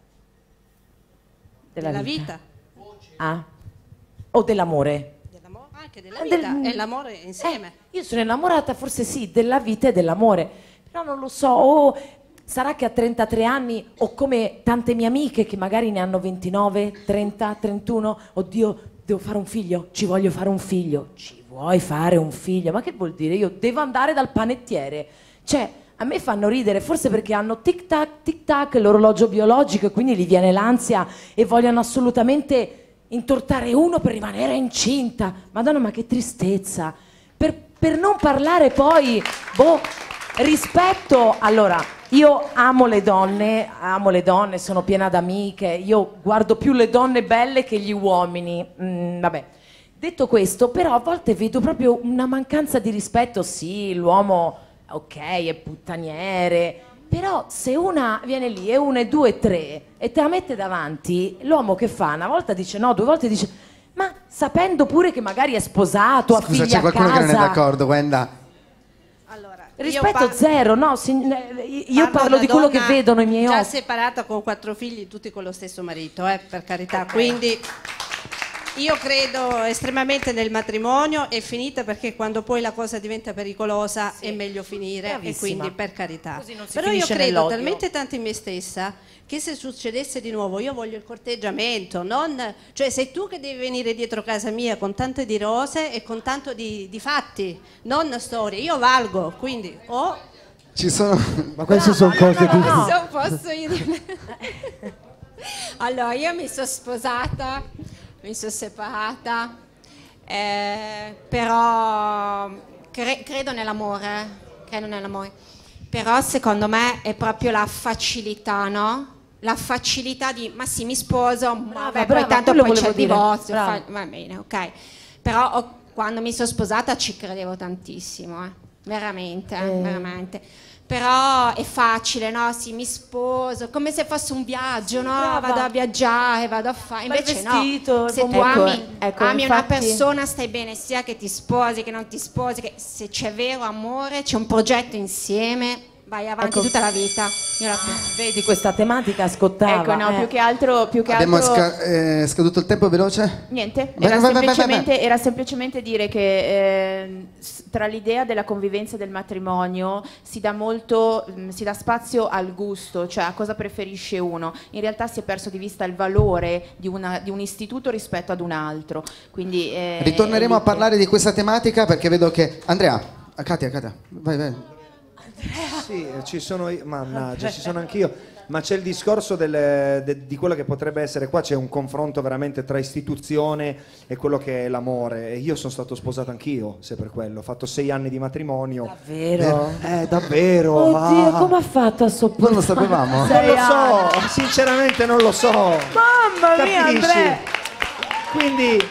Della, della vita. vita. Ah? O dell'amore? Dell'amore, anche della vita Del- e l'amore insieme. Eh, io sono innamorata, forse sì, della vita e dell'amore, però non lo so, o sarà che a trentatré anni, o come tante mie amiche che magari ne hanno ventinove, trenta, trentuno, oddio, devo fare un figlio, ci voglio fare un figlio, ci vuoi fare un figlio? Ma che vuol dire? Io devo andare dal panettiere, cioè... A me fanno ridere, forse perché hanno tic tac, tic tac, l'orologio biologico, e quindi gli viene l'ansia e vogliono assolutamente intortare uno per rimanere incinta. Madonna, ma che tristezza. Per, per non parlare poi, boh, rispetto, allora, io amo le donne, amo le donne, sono piena d'amiche, io guardo più le donne belle che gli uomini, mm, vabbè. Detto questo, però a volte vedo proprio una mancanza di rispetto, sì, l'uomo... ok, è puttaniere, però se una viene lì e una, e due, e tre e te la mette davanti, l'uomo che fa? Una volta dice no, due volte dice ma sapendo pure che magari è sposato, ha Scusa, figli c'è a qualcuno casa. che non è d'accordo, Gwenda? Rispetto par- zero, no, sin- io parlo da di quello che donna vedono i miei già occhi. separata con quattro figli, tutti con lo stesso marito, eh, per carità. Quindi io credo estremamente nel matrimonio, è finita perché quando poi la cosa diventa pericolosa è meglio finire. Bravissima. E quindi per carità. Così non si Però io finisce credo nell'odio. talmente tanto in me stessa che se succedesse di nuovo io voglio il corteggiamento, non, cioè sei tu che devi venire dietro casa mia con tante di rose e con tanto di, di fatti, non storie. Io valgo, quindi o Ci sono... Ma queste sono cose di... Adesso posso io dire. Allora, io mi sono sposata, mi sono separata, eh, però cre- credo nell'amore, credo nell'amore. Però secondo me è proprio la facilità, no? La facilità di, ma sì, mi sposo, ma vabbè, brava, poi tanto quello poi c'è volevo il dire, divorzio, brava. fa- va bene, ok. Però ho- quando mi sono sposata ci credevo tantissimo, eh. Veramente, eh, Eh. veramente. Però è facile, no? Sì, mi sposo, come se fosse un viaggio, no? brava. Vado a viaggiare, vado a fare. Bel Invece vestito, no, se tu ecco, ami, ecco, ami una infatti- persona stai bene sia che ti sposi che non ti sposi, che se c'è vero amore, c'è un progetto insieme, vai avanti Ecco. tutta la vita. Io la Vedi, questa tematica scottava. Ecco, no, eh. più che altro, più che Abbiamo altro... sca- eh, scaduto il tempo veloce? Niente, Vai, era, vai, vai, vai, semplicemente, vai. era semplicemente dire che eh, s- tra l'idea della convivenza e del matrimonio si dà molto, mh, si dà spazio al gusto, cioè a cosa preferisce uno. In realtà si è perso di vista il valore di, una- di un istituto rispetto ad un altro. Quindi, eh, Ritorneremo è a lì che- parlare di questa tematica perché vedo che... Andrea, ah, Katia, Katia, vai, vai. Sì, ci sono io, mannaggia, ci sono anch'io, ma c'è il discorso del- de- di quello che potrebbe essere qua, c'è un confronto veramente tra istituzione e quello che è l'amore. E io sono stato sposato anch'io, se per quello, ho fatto sei anni di matrimonio. Davvero? Eh, eh, davvero. Oddio, ah. come ha fatto a sopportare? Non lo sapevamo. Non Sei lo anni. so, sinceramente non lo so. Mamma mia, Capisci? Andrea! Quindi,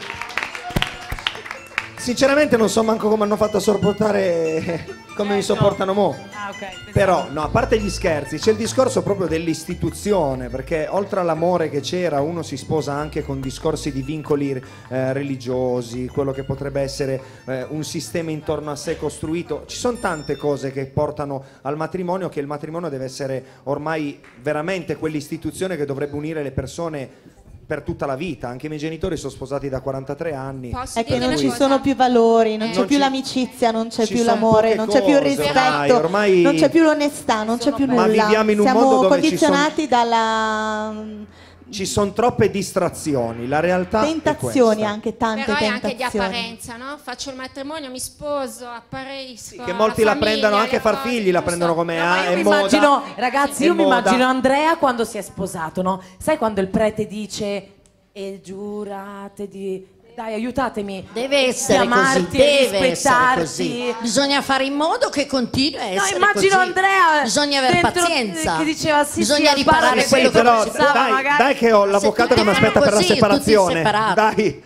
sinceramente non so manco come hanno fatto a sopportare come mi sopportano mo. Ah, ok. Però, no, a parte gli scherzi, c'è il discorso proprio dell'istituzione, perché oltre all'amore che c'era, uno si sposa anche con discorsi di vincoli eh, religiosi, quello che potrebbe essere eh, un sistema intorno a sé costruito. Ci sono tante cose che portano al matrimonio, che il matrimonio deve essere ormai veramente quell'istituzione che dovrebbe unire le persone per tutta la vita. Anche i miei genitori sono sposati da quarantatré anni. È che non ci sono più valori, non Eh. c'è Non più ci- l'amicizia, non c'è ci più son l'amore, poche non c'è più il cose rispetto, ormai, ormai- non c'è più l'onestà, non c'è più Ma nulla. viviamo in un Siamo mondo dove ci condizionati dalla Ci sono troppe distrazioni, la realtà tentazioni, è questa. anche tante Però è anche di tentazioni. apparenza, no? Faccio il matrimonio, mi sposo, apparisco. Che molti la, famiglia, prendono anche le far cose, figli, la giusto? prendono come No, ma ah, io è mi moda. immagino, ragazzi, È io mi moda. immagino Andrea quando si è sposato, no? Sai quando il prete dice e giurate di... Dai, aiutatemi. Deve essere di così, amarti e deve essere rispettarti. così. Bisogna fare in modo che continui a No, essere immagino così. Andrea Bisogna avere dentro- pazienza. che diceva sì, Bisogna sì, riparare sì, quello Sì, però che non si sa. dai, magari. dai che ho l'avvocato che mi tutti aspetta per la fanno così, separazione. tutti separati. Dai.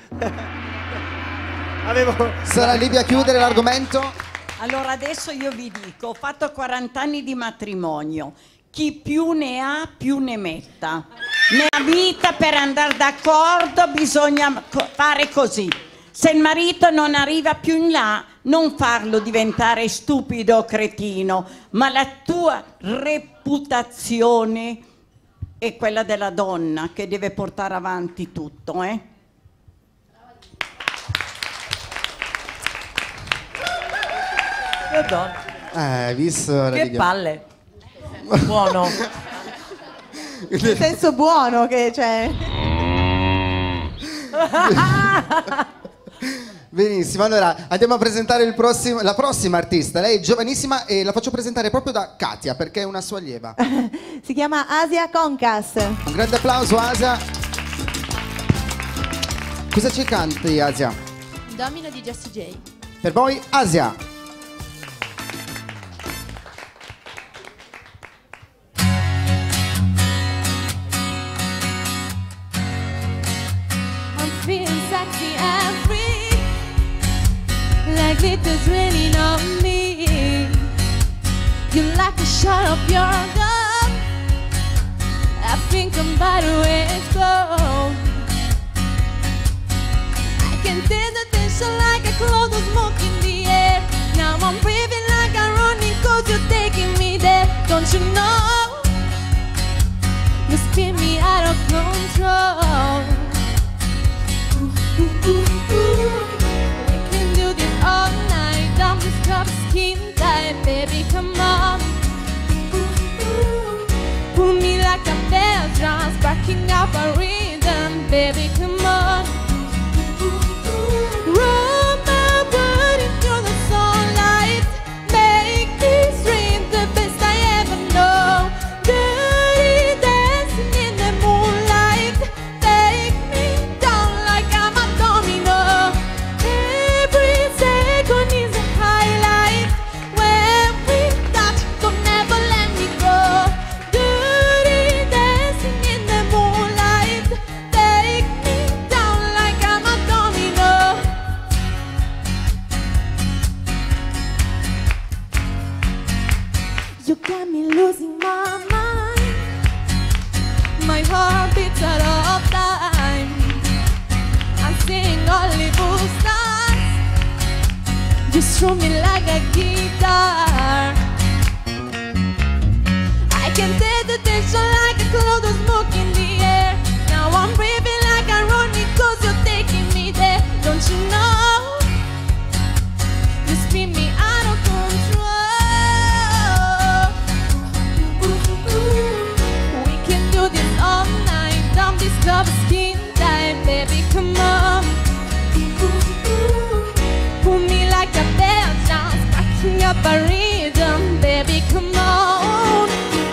Avevo... Sarà Livia a chiudere l'argomento? Allora adesso io vi dico, ho fatto quaranta anni di matrimonio, chi più ne ha più ne metta. Nella vita per andare d'accordo bisogna co- fare così. Se il marito non arriva più in là, non farlo diventare stupido o cretino, ma la tua reputazione è quella della donna che deve portare avanti tutto, eh? Madonna. Eh, hai visto? la Che Livia? palle. Buono. Nel senso buono che cioè Benissimo, allora andiamo a presentare il prossimo- la prossima artista. Lei è giovanissima e la faccio presentare proprio da Katia perché è una sua allieva. si chiama Asia Concas. Un grande applauso, Asia. Cosa ci canti, Asia? Domino di Jessie J. Per voi, Asia. I'm feeling sexy and free, like glitter's raining on me. You like a shot of your gun. I think I'm by the way it's goes. I can taste the tension like a cloud of smoke in the air. Now I'm breathing like I'm running 'cause you're taking me there. Don't you know? You spin me out of control. We can do this all night. I'm just cup skin tight, baby, come on. Pull me like a bell drum, sparking up a rhythm, baby, come on. Roll my body through the sunlight, make this dream the best I ever know. Dirty dancing in the moonlight, take me down like I'm a domino. Every second is a highlight. When we touch, don't never let me go. Dirty dancing in the moonlight, take me down like I'm a domino. You got me losing my mind. My heart beats out of time. I'm seeing Hollywood stars. You strum me like a guitar. up a rhythm, baby, come on.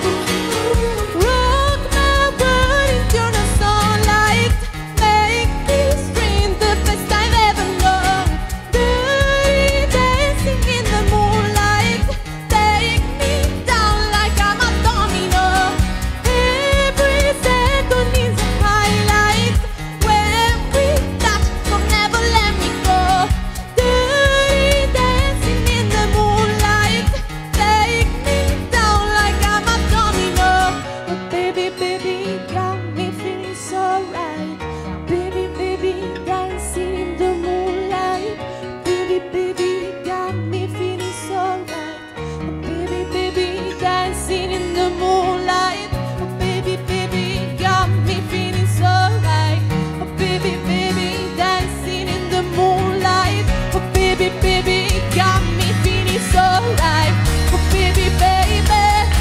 Rock my world into the sunlight, make this dream the best I've ever known. Dirty dancing in the moonlight, take me down like I'm a domino. Every second is a highlight, when we touch, don't never let me go. Dirty dancing in the moonlight, take me down like I'm a domino. Oh, baby, baby, got me feeling so right. Baby, baby, dancing in the moonlight. Baby, baby, got me feeling so right. Oh, baby, baby, dancing in the moonlight. Oh, baby, baby, got me feeling so right. Oh, baby, baby, dancing in the moonlight. Oh, baby, baby, got me feeling so right. Oh, baby, baby.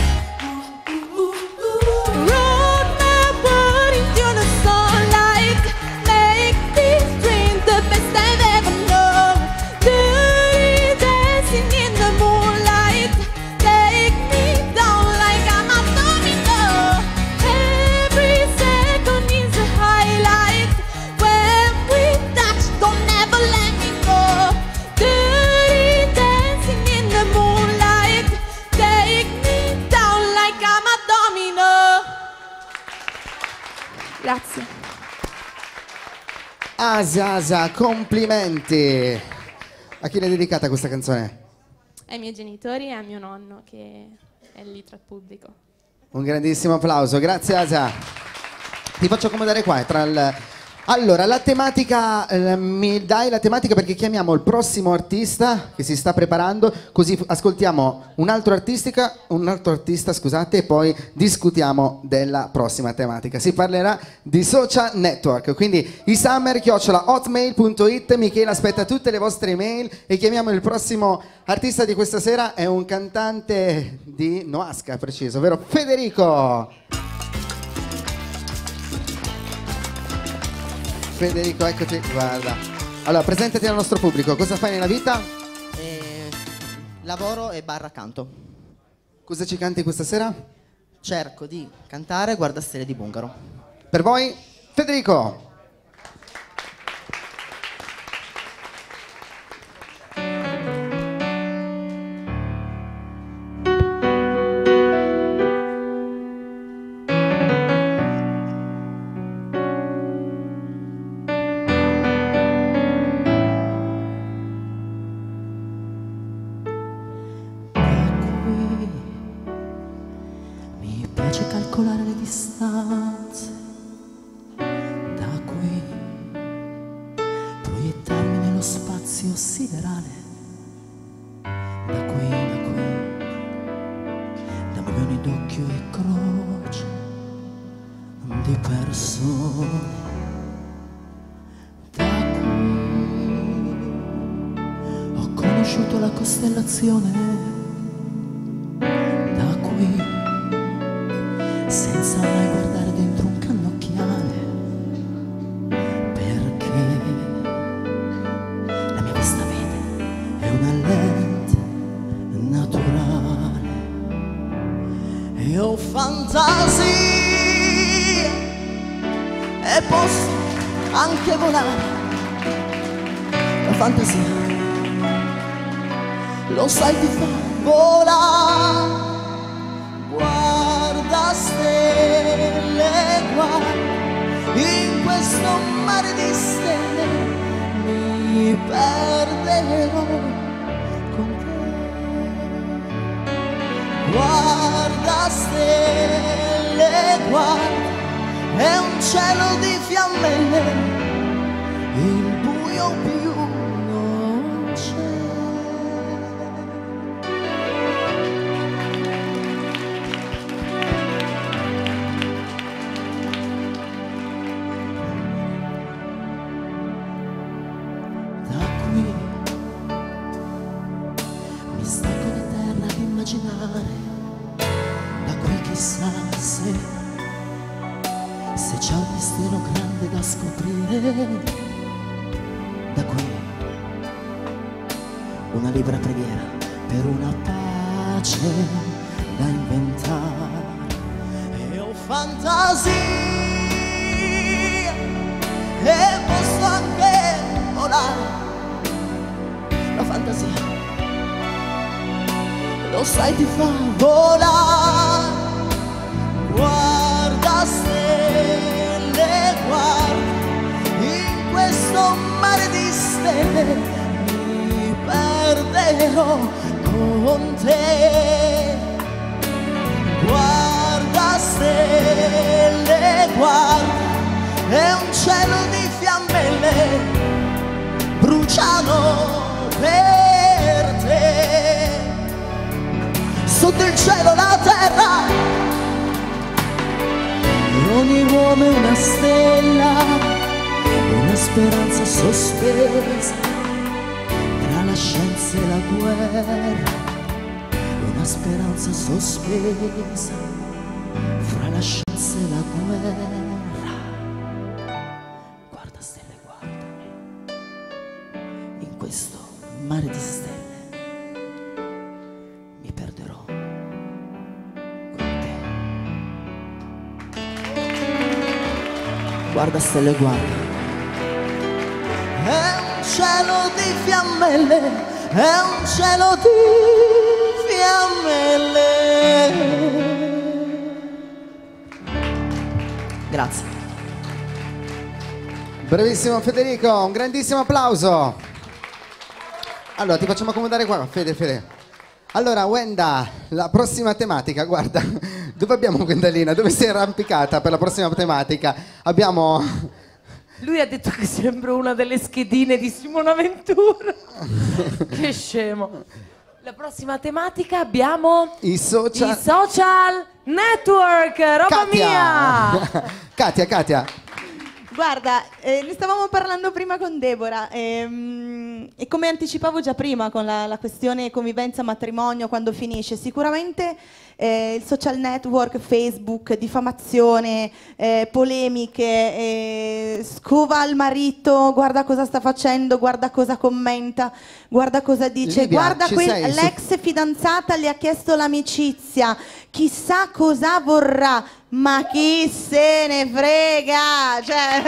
Roll my world into the sunlight, make this dream the best I've ever known. Dirty dancing in the moonlight, take me down like I'm a domino. Every second is a highlight, when we touch, don't never let me go. Dirty dancing in the moonlight, take me down like I'm a domino. Grazie. Asia, Asia, complimenti. A chi l'hai dedicata questa canzone? Ai miei genitori e a mio nonno che è lì tra il pubblico. Un grandissimo applauso, grazie Asia. Ti faccio accomodare qua, tra il... Allora, la tematica, eh, mi dai la tematica perché chiamiamo il prossimo artista che si sta preparando, così f- ascoltiamo un altro artistica, un altro artista, scusate, e poi discutiamo della prossima tematica. Si parlerà di social network, quindi isummer chiocciola hotmail punto it, Michela aspetta tutte le vostre email e chiamiamo il prossimo artista di questa sera, è un cantante di Noasca, preciso, ovvero Federico. Federico, eccoti, guarda. Allora, presentati al nostro pubblico, cosa fai nella vita? Eh, lavoro e barra canto. Cosa ci canti questa sera? Cerco di cantare Guardastelle di Bungaro. Per voi, Federico. Mi piace calcolare le distanze, da qui proiettarmi nello spazio siderale, da qui, da qui, da milioni d'occhio e croce di persone, da qui ho conosciuto la costellazione, da qui senza mai guardare dentro un cannocchiale, perché la mia vista vede è una lente naturale e ho fantasia e posso anche volare. La fantasia, lo sai, ti fa volare. Guarda stelle, guarda, in questo mare di stelle mi perderò con te. Guarda stelle, guarda, è un cielo di fiammelle, il buio più non c'è. Da qui chissà se, se c'è un mistero grande da scoprire. Da qui una libera preghiera per una pace da inventare. E ho fantasia e posso anche volare. La fantasia, lo sai, ti fa volare. Guarda stelle, guarda, in questo mare di stelle mi perderò con te. Guarda stelle, guarda, è un cielo di fiammelle bruciano per te. Sotto il cielo la terra, e ogni uomo è una stella, una speranza sospesa tra la scienza e la guerra, una speranza sospesa fra la scienza e la guerra. Guarda stelle, guarda, in questo mare di stelle mi perderò con te. Guarda stelle, guarda, è un cielo di fiammelle, è un cielo di fiammelle. Grazie. Bravissimo Federico, un grandissimo applauso. Allora ti facciamo accomodare qua, Fede, Fede. Allora Wenda, la prossima tematica, guarda, dove abbiamo Gwendalina? Dove sei arrampicata per la prossima tematica? Abbiamo... Lui ha detto che sembra una delle schedine di Simona Ventura. Che scemo. La prossima tematica abbiamo I social... i social network, roba mia! Katia, Katia. Guarda, eh, ne stavamo parlando prima con Deborah ehm, e come anticipavo già prima con la, la questione convivenza, matrimonio, quando finisce, sicuramente eh, il social network, Facebook, diffamazione, eh, polemiche, eh, scova al marito, guarda cosa sta facendo, guarda cosa commenta, guarda cosa dice, Livia, guarda ci que- sei? l'ex fidanzata le ha chiesto l'amicizia, chissà cosa vorrà. Ma chi se ne frega? Cioè,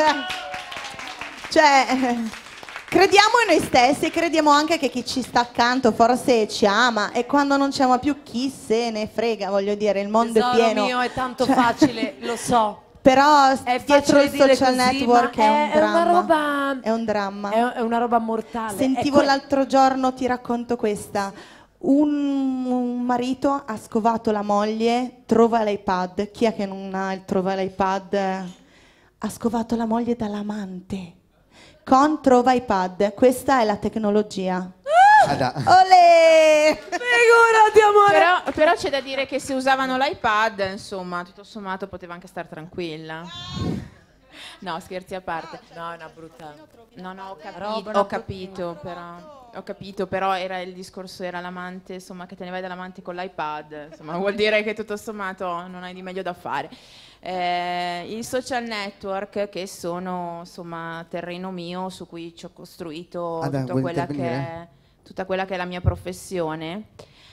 cioè, crediamo in noi stessi e crediamo anche che chi ci sta accanto forse ci ama, e quando non ci ama più chi se ne frega, voglio dire, il mondo Tesoro è pieno. mio, è tanto Cioè, facile, lo so. Però È dietro facile il dire social così, network ma è un è dramma. una roba- È un dramma. È, è una roba mortale. Sentivo È que- l'altro giorno, ti racconto questa. Un, un marito ha scovato la moglie, trova l'iPad. Chi è che non ha il trova l'iPad? Ha scovato la moglie dall'amante. Con trova iPad. Questa è la tecnologia. Olè! Figurati, amore! Però, però c'è da dire che se usavano l'iPad, insomma, tutto sommato poteva anche star tranquilla. No, scherzi a parte. No, è una brutta. No, no, ho capito, Roba, ho una capito, però ho capito, però era il discorso, era l'amante, insomma, che te ne vai dall'amante con l'iPad, insomma, vuol dire che tutto sommato non hai di meglio da fare. Eh, I social network, che sono, insomma, terreno mio su cui ci ho costruito Ah, dai, tutta vuoi quella che intervenire? è tutta quella che è la mia professione.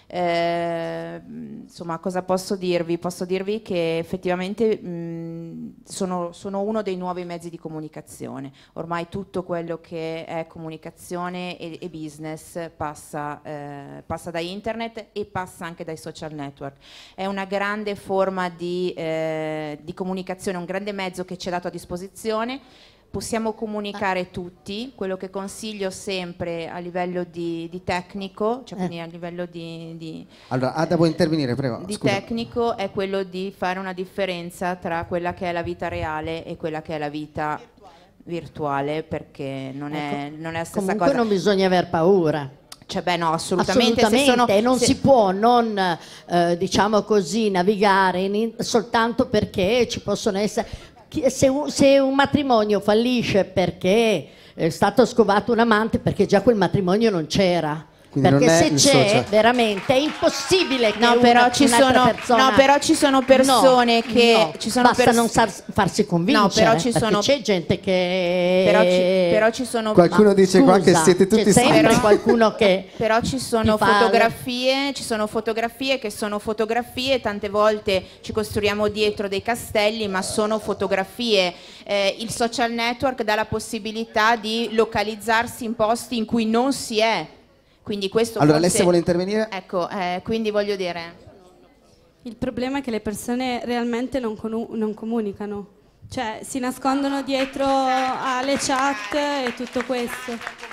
Eh, insomma, cosa posso dirvi? Posso dirvi che effettivamente mh, sono, sono uno dei nuovi mezzi di comunicazione. Ormai tutto quello che è comunicazione e, e business passa, eh, passa da internet e passa anche dai social network. È una grande forma di, eh, di comunicazione, un grande mezzo che ci è dato a disposizione. Possiamo comunicare tutti, quello che consiglio sempre a livello di, di tecnico, cioè quindi a livello di, di, Allora, Ada, vuoi intervenire, prego? di Scusa. tecnico, è quello di fare una differenza tra quella che è la vita reale e quella che è la vita virtuale, perché non, è, non è la stessa Comunque cosa. non bisogna aver paura. Cioè, beh, no, assolutamente. Assolutamente, se sono, non se- si può non, eh, diciamo così, navigare in- soltanto perché ci possono essere... chi- Se un, se un matrimonio fallisce perché è stato scovato un amante, perché già quel matrimonio non c'era. Quindi Perché non è se il c'è, social. veramente è impossibile che No, una- però ci un'altra sono- persona... no, però ci sono persone No, che- no, ci sono basta pers- non sar- farsi convincere, No, però ci perché sono- c'è gente che... Però ci, però ci sono Qualcuno Ma dice qua che scusa, siete tutti c'è sempre santi. qualcuno che Però ci sono ti fa le- fotografie, ci sono fotografie che sono fotografie, tante volte ci costruiamo dietro dei castelli, ma sono fotografie. Eh, il social network dà la possibilità di localizzarsi in posti in cui non si è. Quindi questo Allora, forse- Alessia vuole intervenire? Ecco, eh, quindi voglio dire. Il problema è che le persone realmente non, conu- non comunicano, cioè si nascondono dietro alle chat e tutto questo.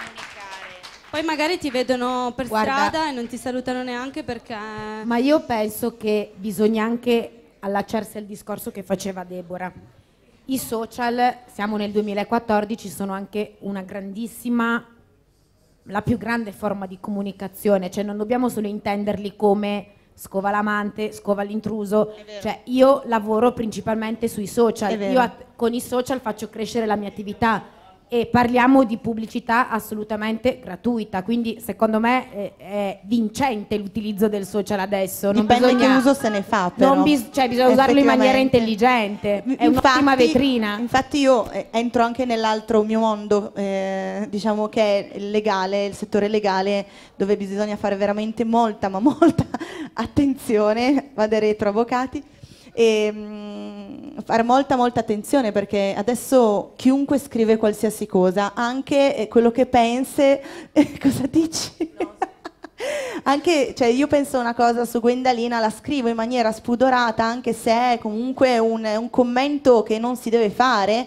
Poi magari ti vedono per Guarda- strada e non ti salutano neanche perché... Ma io penso che bisogna anche allacciarsi al discorso che faceva Deborah. I social, siamo nel duemilaquattordici, sono anche una grandissima, la più grande forma di comunicazione, cioè non dobbiamo solo intenderli come scova l'amante, scova l'intruso, cioè io lavoro principalmente sui social, È vero. io at- con i social faccio crescere la mia attività e parliamo di pubblicità assolutamente gratuita, quindi secondo me è, è vincente l'utilizzo del social adesso. Non Dipende bisogna, che uso se ne fa, però. non bis- cioè bisogna usarlo in maniera Effettivamente. intelligente, è un'ottima Infatti- vetrina. Infatti io eh, entro anche nell'altro mio mondo, eh, diciamo che è il legale, il settore legale, dove bisogna fare veramente molta, ma molta attenzione, vado retro avvocati, e mm, fare molta molta attenzione perché adesso chiunque scrive qualsiasi cosa, anche eh, quello che pensi, cosa dici? Anche, cioè, io penso una cosa su Gwendalina, la scrivo in maniera spudorata, anche se è comunque un, un commento che non si deve fare,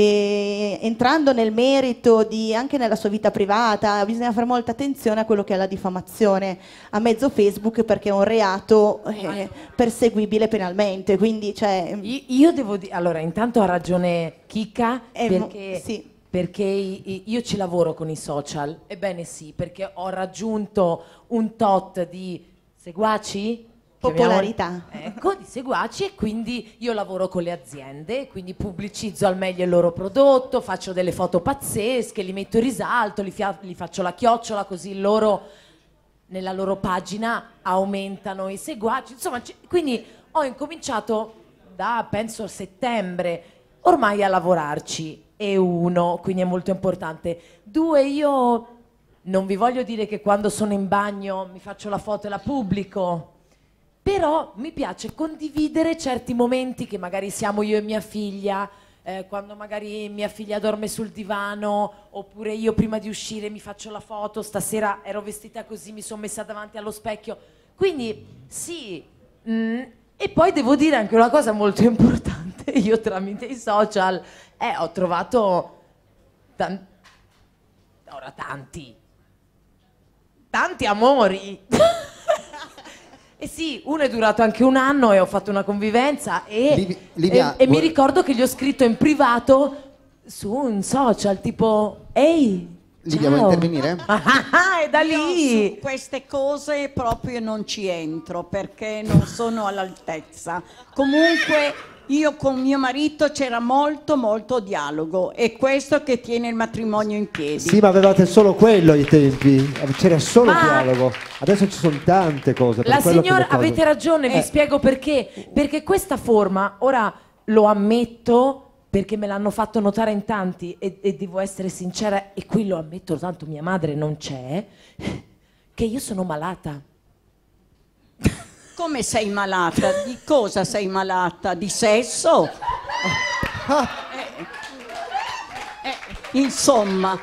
e entrando nel merito di, anche nella sua vita privata, bisogna fare molta attenzione a quello che è la diffamazione a mezzo Facebook, perché è un reato eh, perseguibile penalmente. Quindi, cioè, Io, io devo dire, allora, intanto ha ragione Chicca, Eh, mo- perché, sì. perché i- i- io ci lavoro con i social, ebbene sì, perché ho raggiunto un tot di seguaci, Popolarità. ecco, di seguaci, e quindi io lavoro con le aziende, quindi pubblicizzo al meglio il loro prodotto, faccio delle foto pazzesche, li metto in risalto, li, fia- li faccio la chiocciola, così loro nella loro pagina aumentano i seguaci, insomma, c- quindi ho incominciato da penso settembre ormai a lavorarci, e uno, quindi è molto importante. Due, io non vi voglio dire che quando sono in bagno mi faccio la foto e la pubblico, però mi piace condividere certi momenti che magari siamo io e mia figlia, eh, quando magari mia figlia dorme sul divano, oppure io prima di uscire mi faccio la foto, stasera ero vestita così, mi sono messa davanti allo specchio. Quindi sì, mm, e poi devo dire anche una cosa molto importante, io tramite i social eh, ho trovato tan- ora tanti, tanti amori. E sì, uno è durato anche un anno e ho fatto una convivenza e, Liv- Livia, e- e mi vuoi- ricordo che gli ho scritto in privato su un social tipo ehi, Livia, ciao. vuoi intervenire? Ah, è da Io lì. su queste cose proprio non ci entro perché non sono all'altezza. Comunque io con mio marito c'era molto molto dialogo, è questo che tiene il matrimonio in piedi. Sì, ma avevate solo quello ai tempi, c'era solo Ma- dialogo. Adesso ci sono tante cose. Per La quello che signora, le cose- avete ragione, vi Eh. spiego perché. Perché questa forma, ora lo ammetto, perché me l'hanno fatto notare in tanti e, e devo essere sincera, e qui lo ammetto, tanto mia madre non c'è, che io sono malata. Come sei malata? Di cosa sei malata? Di sesso? Eh, eh, insomma,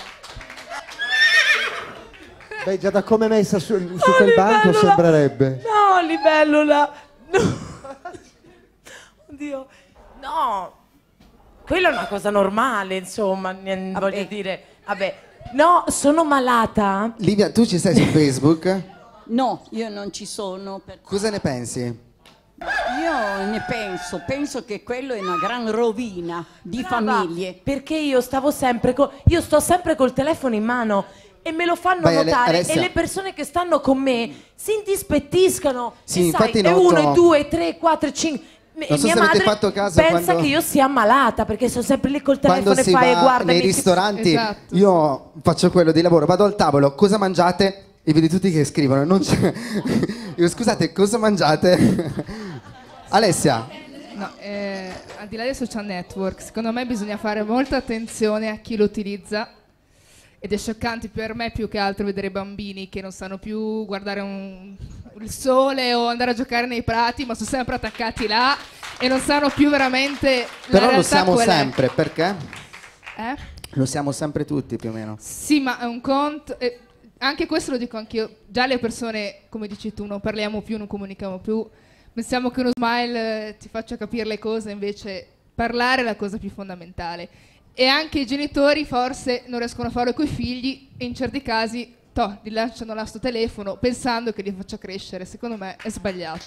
Beh, già da come è messa su, su quel banco sembrerebbe. No, libellula! No. Oddio, no! Quella è una cosa normale, insomma, ne- voglio dire. Vabbè, no, sono malata. Livia, tu ci sei su Facebook? no, io non ci sono. per- Cosa ne pensi? Io ne penso, penso che quello è una gran rovina di Brava, famiglie. Perché io stavo sempre co- io sto sempre col telefono in mano e me lo fanno Vai, Ale- notare, Alessia. e le persone che stanno con me si indispettiscano. Sì, e sai, infatti e noto- uno, e due, e tre, e quattro, e cinque. E Non so mia se avete madre fatto caso pensa quando- che io sia malata perché sono sempre lì col telefono Quando e si fai e va guarda nei ristoranti, io faccio quello di lavoro, vado al tavolo, cosa mangiate? E vedi tutti che scrivono, non c'è... Io, scusate, cosa mangiate? Alessia? No, eh, al di là dei social network, secondo me bisogna fare molta attenzione a chi lo utilizza. Ed è scioccante per me più che altro vedere bambini che non sanno più guardare un, il sole o andare a giocare nei prati, ma sono sempre attaccati là e non sanno più veramente la Però lo realtà siamo qual è. sempre, perché? Eh? Lo siamo sempre tutti, più o meno. Sì, ma è un conto... eh, anche questo lo dico anch'io. Già le persone, come dici tu, non parliamo più, non comunichiamo più. Pensiamo che uno smile eh, ti faccia capire le cose, invece parlare è la cosa più fondamentale. E anche i genitori forse non riescono a farlo coi figli e in certi casi toh, gli lasciano là sto telefono pensando che li faccia crescere. Secondo me è sbagliato.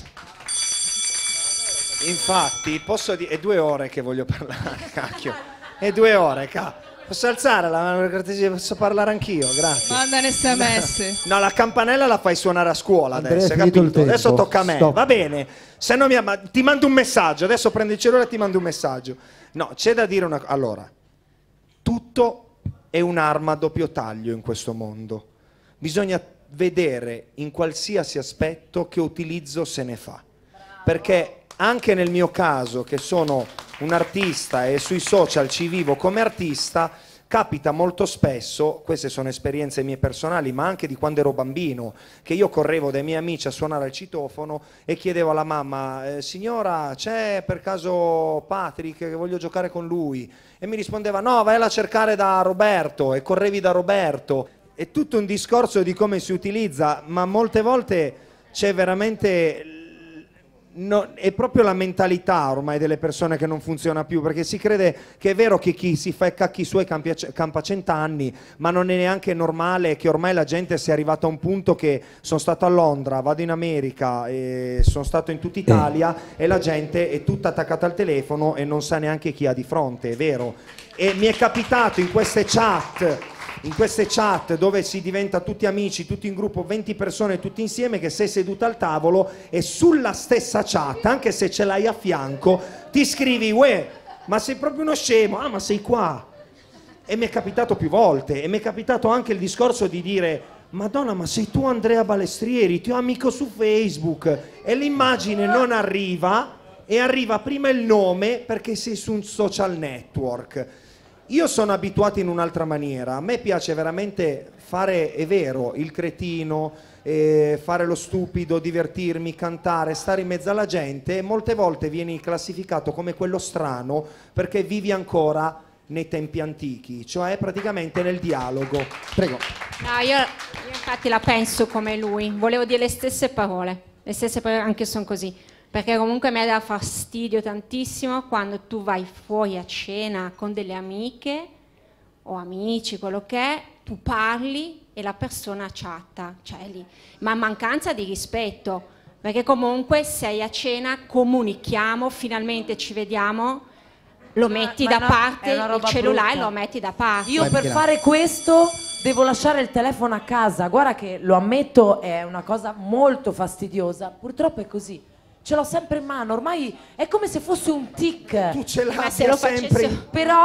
Infatti, posso dire, è due ore che voglio parlare, cacchio. È due ore, cacchio. Posso alzare la mano per cortesia? Posso parlare anch'io, grazie. Manda un sms. No, la campanella la fai suonare a scuola Andrea, adesso, è hai finito il capito? Adesso tempo. tocca a me, Stop. va bene. Se no mi ama- ti mando un messaggio, adesso prendi il cellulare e ti mando un messaggio. No, c'è da dire una cosa. Allora, tutto è un'arma a doppio taglio in questo mondo. Bisogna vedere in qualsiasi aspetto che utilizzo se ne fa. Perché anche nel mio caso, che sono un artista e sui social ci vivo come artista, capita molto spesso, queste sono esperienze mie personali, ma anche di quando ero bambino, che io correvo dai miei amici a suonare il citofono e chiedevo alla mamma, eh, signora, c'è per caso Patrick che voglio giocare con lui? E mi rispondeva, no, vai a cercare da Roberto, e correvi da Roberto. È tutto un discorso di come si utilizza, ma molte volte c'è veramente... No, è proprio la mentalità ormai delle persone che non funziona più, perché si crede che è vero che chi si fa i cacchi suoi campi- campa cent'anni, ma non è neanche normale che ormai la gente sia arrivata a un punto che sono stato a Londra, vado in America, e sono stato in tutta Italia e la gente è tutta attaccata al telefono e non sa neanche chi ha di fronte, è vero. E mi è capitato in queste chat in queste chat dove si diventa tutti amici, tutti in gruppo, venti persone tutti insieme, che sei seduta al tavolo e sulla stessa chat, anche se ce l'hai a fianco, ti scrivi, uè, ma sei proprio uno scemo, ah ma sei qua. E mi è capitato più volte, e mi è capitato anche il discorso di dire, Madonna, ma sei tu Andrea Balestrieri, ti ho amico su Facebook, e l'immagine non arriva, e arriva prima il nome perché sei su un social network. Io sono abituato in un'altra maniera, a me piace veramente fare, è vero, il cretino, eh, fare lo stupido, divertirmi, cantare, stare in mezzo alla gente, e molte volte vieni classificato come quello strano perché vivi ancora nei tempi antichi, cioè praticamente nel dialogo. Prego. No, io, io infatti la penso come lui, volevo dire le stesse parole, le stesse parole, anche sono così. Perché comunque mi dà fastidio tantissimo quando tu vai fuori a cena con delle amiche o amici, quello che è, tu parli e la persona chatta, cioè lì. Ma mancanza di rispetto, perché comunque sei a cena, comunichiamo, finalmente ci vediamo, lo metti ma da no, parte, è una il roba cellulare brutta. lo metti da parte. Io per fare questo devo lasciare il telefono a casa. Guarda che, lo ammetto, è una cosa molto fastidiosa. Purtroppo è così. Ce l'ho sempre in mano, ormai è come se fosse un tic. Tu ce l'hai Ma se lo sempre. facessi- Però,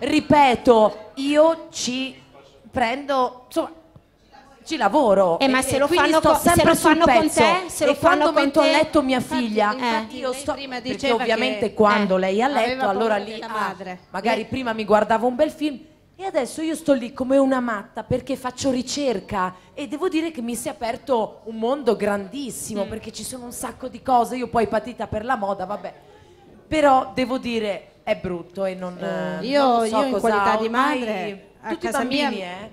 ripeto, io ci prendo, insomma, ci lavoro. Eh, ma e- se e lo quindi fanno sto co- se sempre lo sul fanno con pezzo. te, se e lo fanno quando con metto a te- letto mia Infatti- figlia, infatti io lei sto prima perché diceva ovviamente che, quando eh, lei è a letto, aveva allora paura lì della ah, madre. magari Lei- prima mi guardavo un bel film. E adesso io sto lì come una matta perché faccio ricerca e devo dire che mi si è aperto un mondo grandissimo perché ci sono un sacco di cose. Io poi patita per la moda, vabbè. Però devo dire è brutto e non, Eh, eh, io, non lo so io in cosa qualità di ormai- madre a tutti i casa bambini, mia, eh.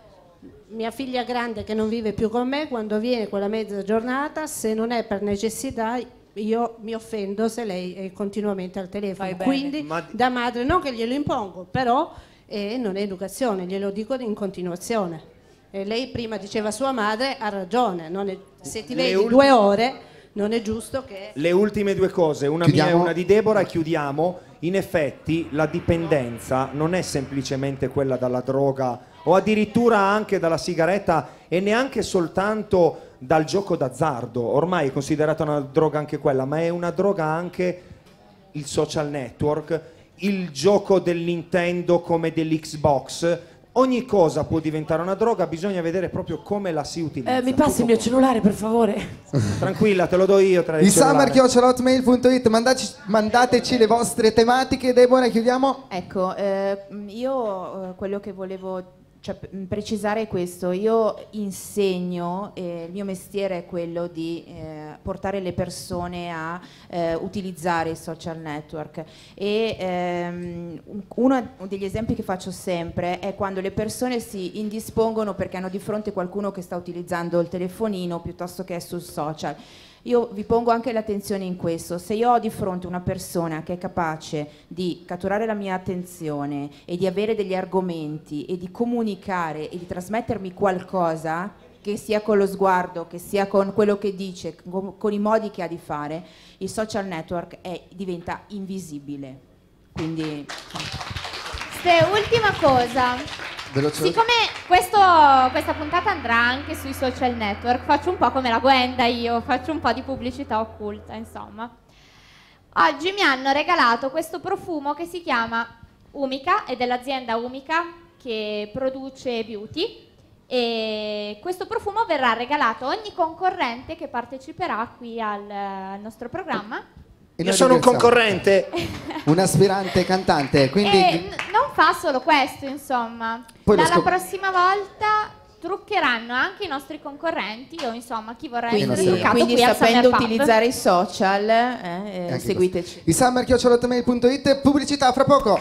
mia figlia grande che non vive più con me, quando viene quella mezza giornata, se non è per necessità, io mi offendo se lei è continuamente al telefono. Fai bene. Quindi Ma- da madre non che glielo impongo, però eh, non è educazione, glielo dico in continuazione. E lei prima diceva sua madre, ha ragione, non è- se ti Le vedi ultime- due ore non è giusto che... Le ultime due cose, una Chiudiamo. mia e una di Deborah, e chiudiamo. In effetti la dipendenza non è semplicemente quella dalla droga o addirittura anche dalla sigaretta e neanche soltanto dal gioco d'azzardo. Ormai è considerata una droga anche quella, ma è una droga anche il social network, il gioco del Nintendo come dell'Xbox. ogni cosa può diventare una droga, bisogna vedere proprio come la si utilizza. Eh, mi passi il mio cellulare, per favore? Tranquilla, te lo do io tra I summer chiocciola hotmail punto it, mandateci- mandateci le vostre tematiche. Deborah, chiudiamo? Ecco, eh, io eh, quello che volevo cioè, p- precisare è questo. Io insegno, eh, il mio mestiere è quello di eh, portare le persone a eh, utilizzare i social network e ehm, uno degli esempi che faccio sempre è quando le persone si indispongono perché hanno di fronte qualcuno che sta utilizzando il telefonino piuttosto che è sul social. Io vi pongo anche l'attenzione in questo: se io ho di fronte una persona che è capace di catturare la mia attenzione e di avere degli argomenti e di comunicare e di trasmettermi qualcosa, che sia con lo sguardo, che sia con quello che dice, con, con i modi che ha di fare, il social network è, diventa invisibile. Quindi... Ste, ultima cosa. Veloce. Siccome questo- questa puntata andrà anche sui social network, faccio un po' come la Gwenda io, faccio un po' di pubblicità occulta, insomma. Oggi mi hanno regalato questo profumo che si chiama Umica, è dell'azienda Umica che produce beauty, e questo profumo verrà regalato a ogni concorrente che parteciperà qui al, al nostro programma. E Io noi sono un ringraziamo. concorrente. Un aspirante cantante, quindi E n- non fa solo questo, insomma. Poi lo Dalla scop- prossima volta truccheranno anche i nostri concorrenti o insomma chi vorrà essere Quindi, truccato quindi qui al sapendo Summer Pub. utilizzare i social, eh, eh, anche seguiteci. i summer chiocciola hotmail punto it, pubblicità fra poco.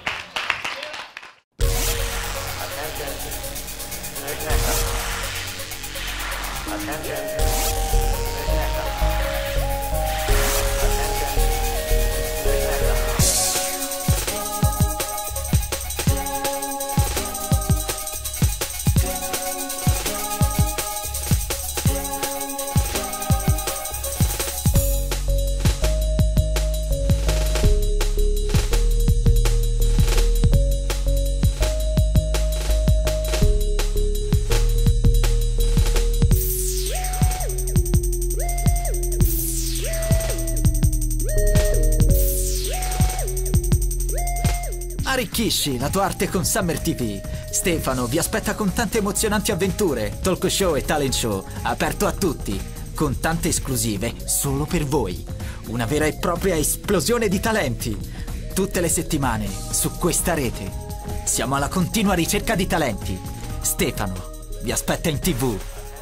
Arricchisci la tua arte con Summer ti vu. Stefano vi aspetta con tante emozionanti avventure, talk show e talent show, aperto a tutti, con tante esclusive solo per voi. Una vera e propria esplosione di talenti. Tutte le settimane su questa rete. Siamo alla continua ricerca di talenti. Stefano vi aspetta in tivù.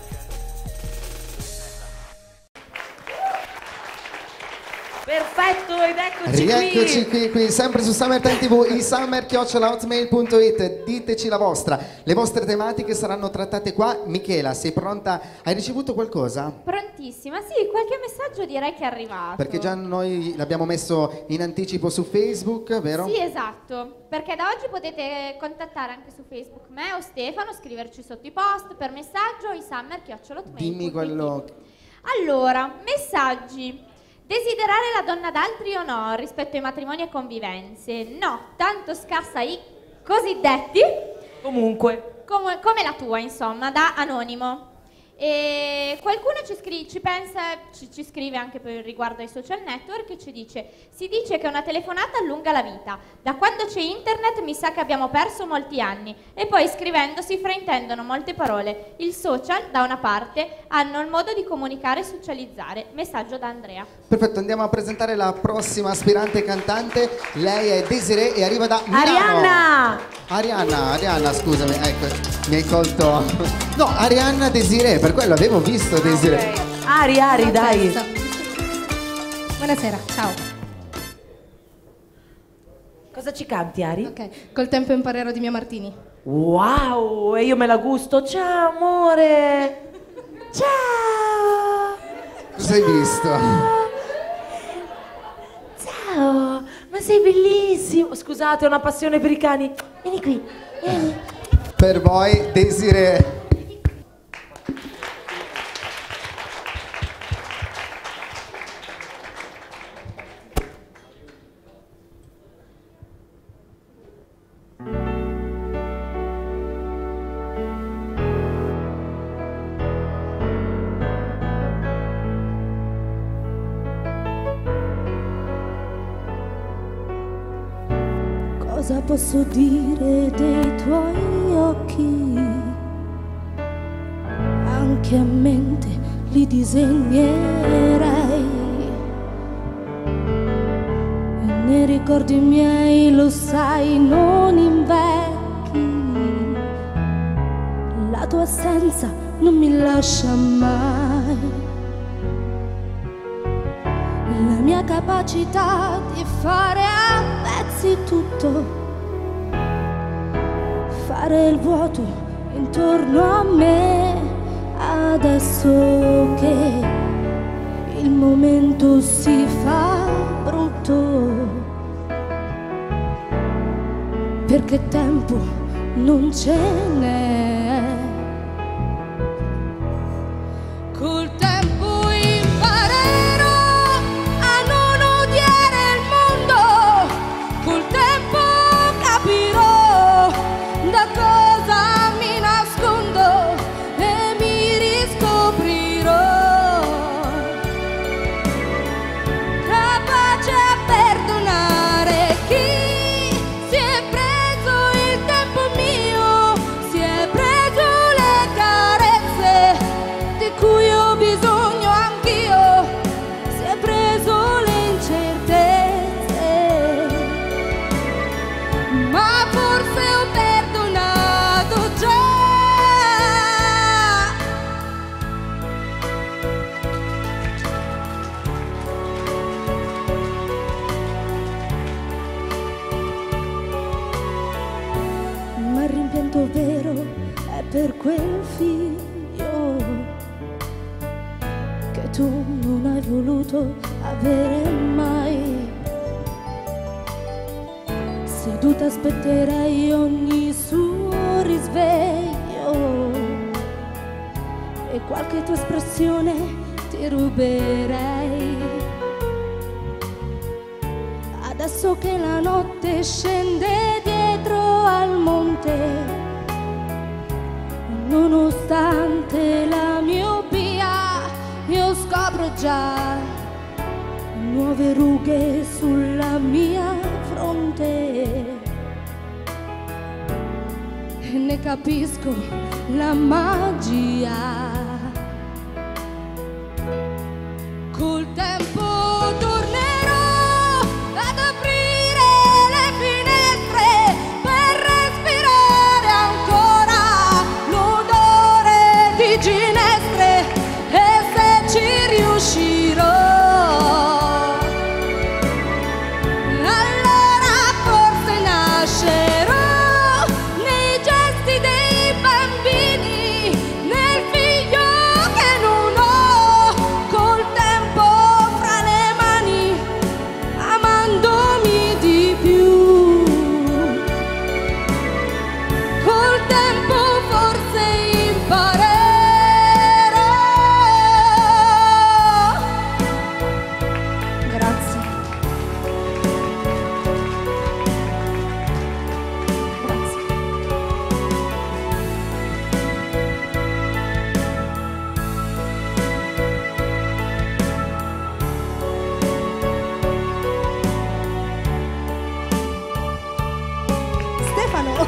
Perfetto, ed eccoci Rieccoci qui. qui, qui, sempre su Summer Time tivù, i summer chiocciola hotmail punto it, diteci la vostra, le vostre tematiche saranno trattate qua. Michela, sei pronta? Hai ricevuto qualcosa? Prontissima, sì, qualche messaggio direi che è arrivato. Perché già noi l'abbiamo messo in anticipo su Facebook, vero? Sì, esatto, perché da oggi potete contattare anche su Facebook me o Stefano, scriverci sotto i post per messaggio i summer chiocciola hotmail punto it. Dimmi quello. Allora, messaggi. Desiderare la donna d'altri o no rispetto ai matrimoni e convivenze? No, tanto scassa i cosiddetti. Comunque. Come, come la tua, insomma, da anonimo. E qualcuno ci, scri- ci pensa, ci, ci scrive anche per riguardo ai social network e ci dice: si dice che una telefonata allunga la vita. Da quando c'è internet mi sa che abbiamo perso molti anni. E poi scrivendo si fraintendono molte parole. Il social, da una parte, hanno il modo di comunicare e socializzare. Messaggio da Andrea. Perfetto, andiamo a presentare la prossima aspirante cantante. Lei è Desiree e arriva da Milano. Arianna! Arianna, Arianna, scusami, ecco, mi hai colto. No, Arianna Desiree, per quello avevo visto Desiree. Ari, Ari, dai. Buonasera, ciao. Cosa ci canti, Ari? Ok, col tempo imparerò di Mia Martini. Wow, e io me la gusto. Ciao, amore. Ciao. Cosa hai visto? Ciao, ma sei bellissimo. Scusate, ho una passione per i cani. Vieni qui, vieni. Per voi Desiree. cosa posso dire dei tuoi occhi? Anche a mente li disegnerei. E nei ricordi miei, lo sai, non invecchi. La tua assenza non mi lascia mai. La mia capacità di fare a pezzi tutto, fare il vuoto intorno a me, adesso che il momento si fa brutto, perché tempo non ce n'è. Col tempo imparerò a non odiare il mondo, col tempo capirò da cosa mi nascondo e mi riscoprirò, capace a perdonare chi si è preso il tempo mio, si è preso le carezze di cui ho bisogno anch'io, si è preso le incertezze, ma forse ho perdonato già. Ma il rimpianto vero è per quel figlio che tu non hai voluto avere mai. Seduta aspetterei ogni suo risveglio e qualche tua espressione ti ruberei. Adesso che la notte scende dietro al monte, nonostante la miopia, io scopro già nuove rughe sulla mia fronte e ne capisco la magia. Col tempo tornerò ad aprire le finestre per respirare ancora l'odore di ginestre, e se ci riuscirò allora forse nascerò nei gesti dei bambini, nel figlio che non ho, col tempo fra le mani, amandomi di più. Col tempo forse imparerò. Grazie. Stefano.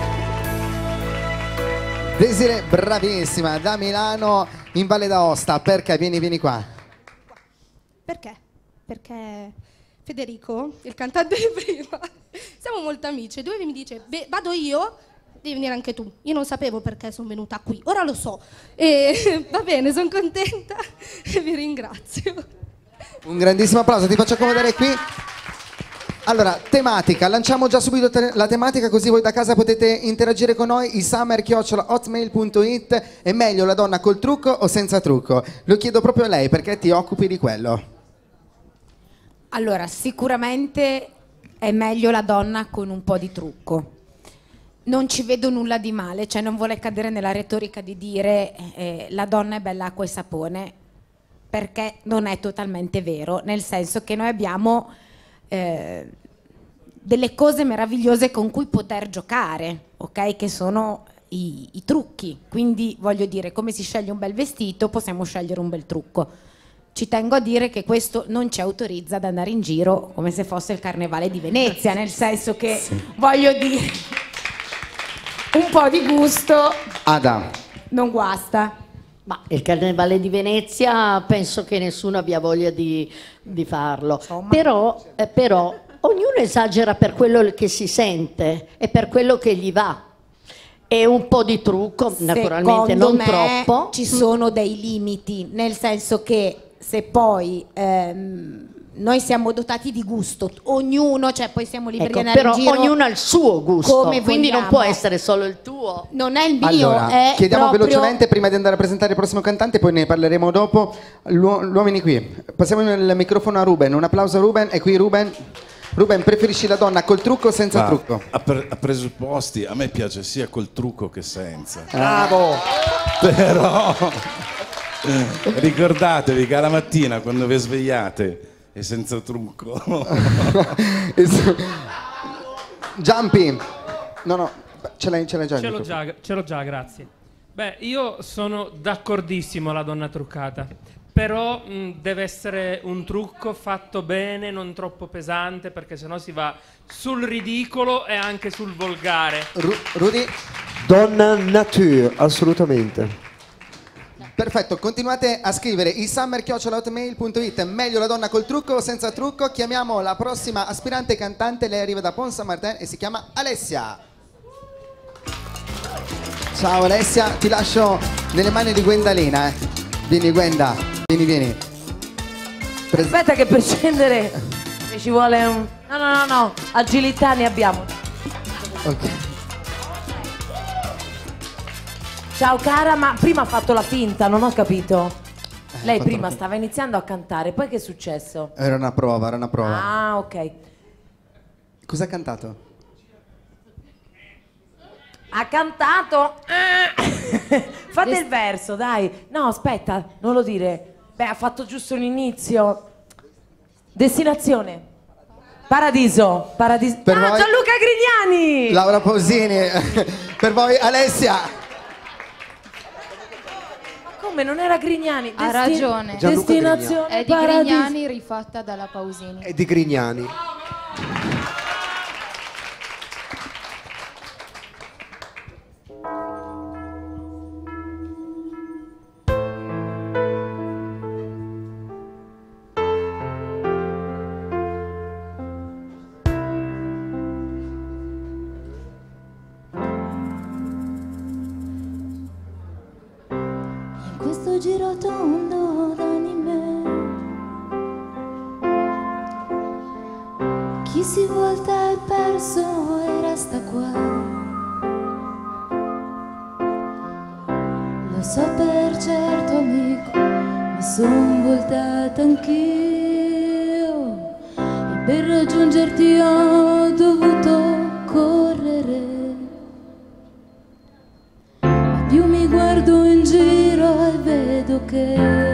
Desiree, bravissima, da Milano in Valle d'Aosta. Perché? Vieni, vieni qua. Perché? Perché Federico, il cantante di prima, siamo molto amici. Dove mi dice, "Beh, vado io, devi venire anche tu." Io non sapevo perché sono venuta qui, ora lo so. E va bene, sono contenta e vi ringrazio. Un grandissimo applauso, ti faccio accomodare qui. Allora, tematica, lanciamo già subito te- la tematica, così voi da casa potete interagire con noi. Isummer chiocciola hotmail punto it. È meglio la donna col trucco o senza trucco? Lo chiedo proprio a lei perché ti occupi di quello. Allora, sicuramente è meglio la donna con un po' di trucco. Non ci vedo nulla di male, cioè non vuole cadere nella retorica di dire eh, la donna è bella acqua e sapone, perché non è totalmente vero, nel senso che noi abbiamo eh, delle cose meravigliose con cui poter giocare, ok? Che sono i, i trucchi. Quindi voglio dire, come si sceglie un bel vestito, possiamo scegliere un bel trucco. ci tengo a dire che questo non ci autorizza ad andare in giro come se fosse il Carnevale di Venezia, nel senso che, voglio dire, un po' di gusto Ada. non guasta. Ma il Carnevale di Venezia penso che nessuno abbia voglia di, di farlo, però, eh, però ognuno esagera per quello che si sente e per quello che gli va. E un po' di trucco, naturalmente Secondo non me troppo. Ci sono dei limiti, nel senso che se poi ehm, noi siamo dotati di gusto, ognuno, cioè poi siamo liberi Ecco, di andare però in giro ognuno ha il suo gusto, come quindi non vogliamo. può essere solo il tuo. Non è il mio, Allora, è chiediamo proprio... velocemente prima di andare a presentare il prossimo cantante, poi ne parleremo dopo. L'uo- Gli uomini qui. Passiamo il microfono a Ruben. Un applauso a Ruben. E qui Ruben. Ruben, preferisci la donna col trucco o senza Ma, trucco? A, pre- a presupposti, a me piace sia col trucco che senza. Bravo! Però eh, ricordatevi che alla mattina quando vi svegliate è senza trucco. Jumpy. No, no, ce l'hai, ce l'hai già. il Ce l'ho microfono. già, ce l'ho già, grazie. Beh, io sono d'accordissimo alla donna truccata, però mh, deve essere un trucco fatto bene, non troppo pesante, perché sennò si va sul ridicolo e anche sul volgare. Ru- Rudy? Donna nature, assolutamente. Perfetto, continuate a scrivere i summer chiocciola hotmail punto it. Meglio la donna col trucco o senza trucco? Chiamiamo la prossima aspirante cantante, lei arriva da Pont Saint-Martin e si chiama Alessia. Ciao Alessia, ti lascio nelle mani di Gwendalina, eh. Vieni Gwenda, vieni, vieni. Pres- Aspetta che per scendere ci vuole un... No, no, no, no, agilità ne abbiamo. Ok. Ciao cara, ma prima ha fatto la finta, non ho capito. Lei fatto prima la stava iniziando a cantare, poi che è successo? Era una prova, era una prova. Ah, ok. Cosa ha cantato? Ha cantato... Fate il verso, dai. No, aspetta, non lo dire. Beh, ha fatto giusto un inizio. Destinazione. Paradiso. Paradiso. Per ah, voi- Gianluca Grignani! Laura Pausini, per voi Alessia. Come, non era Grignani? Ha Desti- ragione. Gianluca Destinazione È di Paradiso. Grignani rifatta dalla Pausini. E di Grignani. In questo giro tondo d'anime, chi si volta è perso e resta qua. Lo so per certo amico, mi son voltata anch'io e per raggiungerti ho dovuto correre. Più mi guardo in giro e vedo che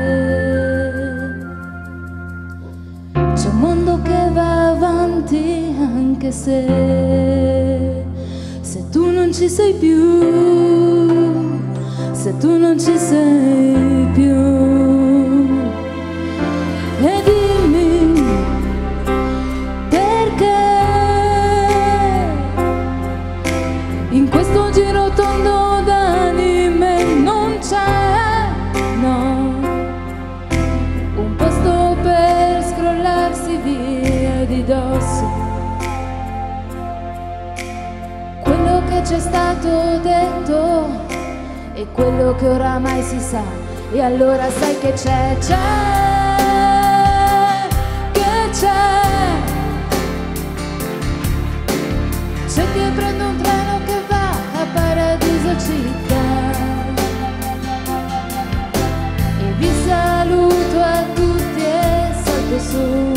c'è un mondo che va avanti anche se se tu non ci sei più, se tu non ci sei più. E dimmi perché in questo giro tondo d'anime non c'è, no, un posto per scrollarsi via di dosso. Quello che c'è stato detto e quello che oramai si sa, e allora sai che c'è, c'è, che c'è. C'è che prendo un treno che va a Paradiso città e vi saluto a tutti e salto su.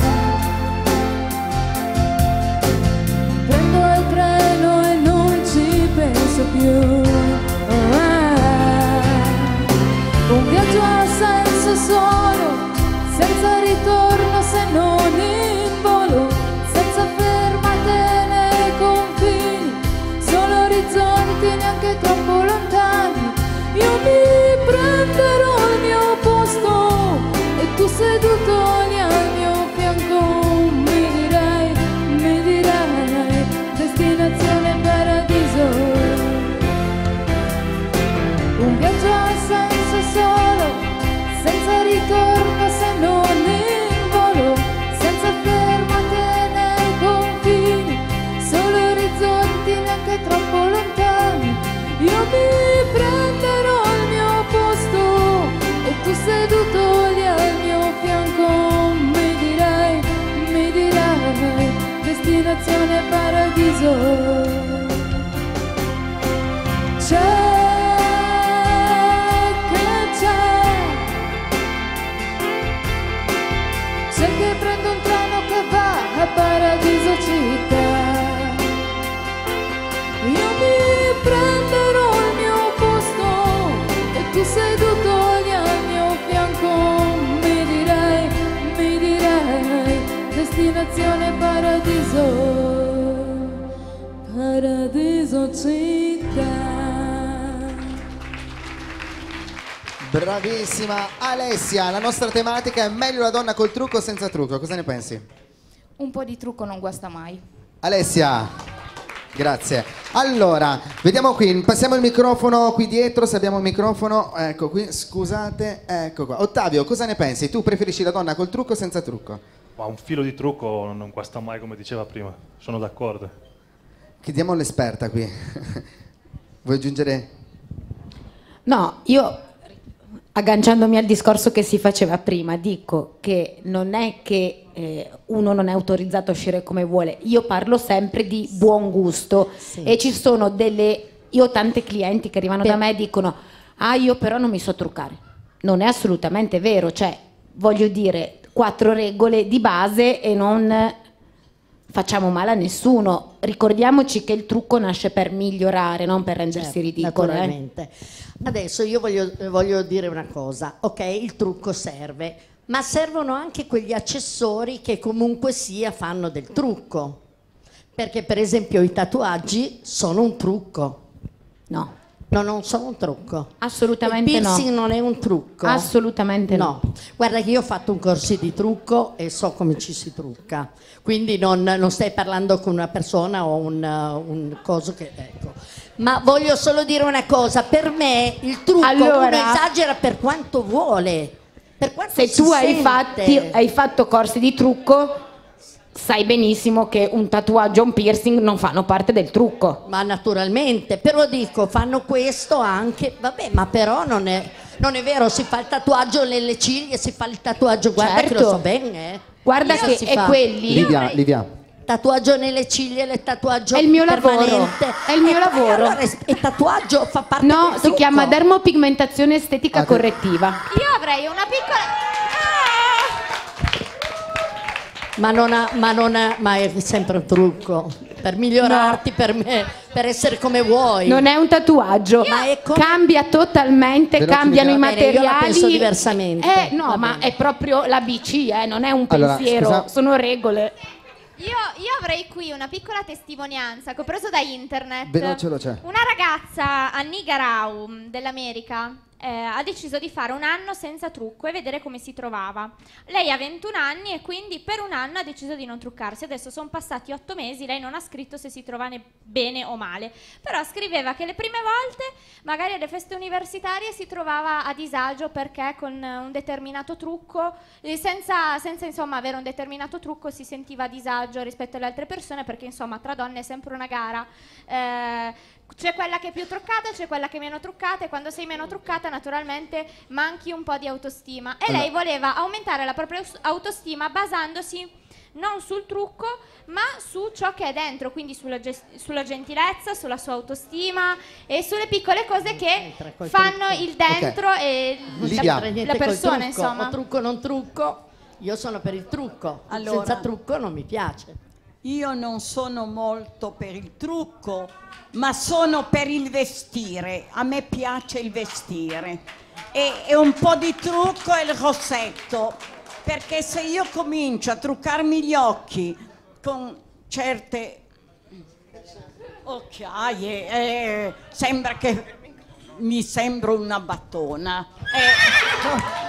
Prendo il treno e non ci penso più. Ah, un viaggio ha senso solo paradiso. C'è che c'è, c'è che prendo un treno che va a Paradiso città. Io mi prenderò il mio posto e tu seduto lì al mio fianco mi direi, mi direi destinazione Paradiso, Paradiso città. Bravissima Alessia, la nostra tematica è meglio la donna col trucco o senza trucco, cosa ne pensi? Un po' di trucco non guasta mai. Alessia, grazie. Allora, vediamo qui, passiamo il microfono qui dietro, se abbiamo il microfono, ecco qui, scusate, ecco qua. Ottavio, cosa ne pensi? Tu preferisci la donna col trucco o senza trucco? Ma un filo di trucco non guasta mai, come diceva prima, sono d'accordo. Chiediamo all'esperta qui. Vuoi aggiungere? No, io agganciandomi al discorso che si faceva prima, dico che non è che eh, uno non è autorizzato a uscire come vuole, io parlo sempre di buon gusto e ci sono delle, io ho tante clienti che arrivano da me e dicono ah io però non mi so truccare, non è assolutamente vero, cioè voglio dire quattro regole di base e non facciamo male a nessuno, ricordiamoci che il trucco nasce per migliorare, non per rendersi Certo, ridicolo. eh. naturalmente. Adesso io voglio, voglio dire una cosa, ok, il trucco serve, ma servono anche quegli accessori che comunque sia fanno del trucco, perché per esempio i tatuaggi sono un trucco. No. No, non sono un trucco. Assolutamente il piercing no. non è un trucco. Assolutamente no. Guarda che io ho fatto un corso di trucco e so come ci si trucca, quindi non, non stai parlando con una persona o un, uh, un coso che... Ecco. Ma voglio solo dire una cosa, per me il trucco Allora- uno esagera per quanto vuole, per quanto Se si tu hai, sente. fatti, hai fatto corsi di trucco, sai benissimo che un tatuaggio o un piercing non fanno parte del trucco. Ma naturalmente, però dico, fanno questo anche, vabbè, ma però non è, non è vero, si fa il tatuaggio nelle ciglia, si fa il tatuaggio, guarda che lo Certo. so bene, eh. Guarda Cosa che si è fa? quelli- Livia, Livia. Tatuaggio nelle ciglia, il tatuaggio È il mio lavoro, permanente. è il mio Eh, lavoro. allora, il tatuaggio fa parte No, del si trucco. chiama dermopigmentazione estetica Ah, correttiva. Io avrei una piccola... Ma non ha, ma non ha, ma è sempre un trucco per migliorarti, per me, per essere come vuoi. Non è un tatuaggio, Ma è come- cambia totalmente, Veloce, cambiano i va bene, io la materiali. penso diversamente. Eh, no, Va ma bene. è proprio l'A B C, eh, non è un Allora, pensiero, scusa- sono regole. Io, io avrei qui una piccola testimonianza che ho preso da internet. Veloce, veloce. Una ragazza, Anniga Rau, dell'America, eh, ha deciso di fare un anno senza trucco e vedere come si trovava. Lei ha ventuno anni e quindi per un anno ha deciso di non truccarsi. Adesso sono passati otto mesi, lei non ha scritto se si trova ne- bene o male, però scriveva che le prime volte, magari alle feste universitarie, si trovava a disagio perché con un determinato trucco, eh, senza, senza insomma avere un determinato trucco, si sentiva a disagio rispetto alle altre persone, perché insomma tra donne è sempre una gara. Eh, c'è quella che è più truccata, c'è quella che è meno truccata, e quando sei meno truccata naturalmente manchi un po' di autostima, e Allora- lei voleva aumentare la propria aus- autostima basandosi non sul trucco ma su ciò che è dentro, quindi sulla, ges- sulla gentilezza, sulla sua autostima e sulle piccole cose che col fanno trucco. il dentro e Livia. la, Niente la col persona trucco, insomma. o trucco non trucco, io sono per il trucco. Allora- Senza trucco non mi piace. Io non sono molto per il trucco, ma sono per il vestire. A me piace il vestire. E, e un po' di trucco e il rossetto. Perché se io comincio a truccarmi gli occhi con certe occhiaie, eh, sembra che mi sembro una battona. Eh,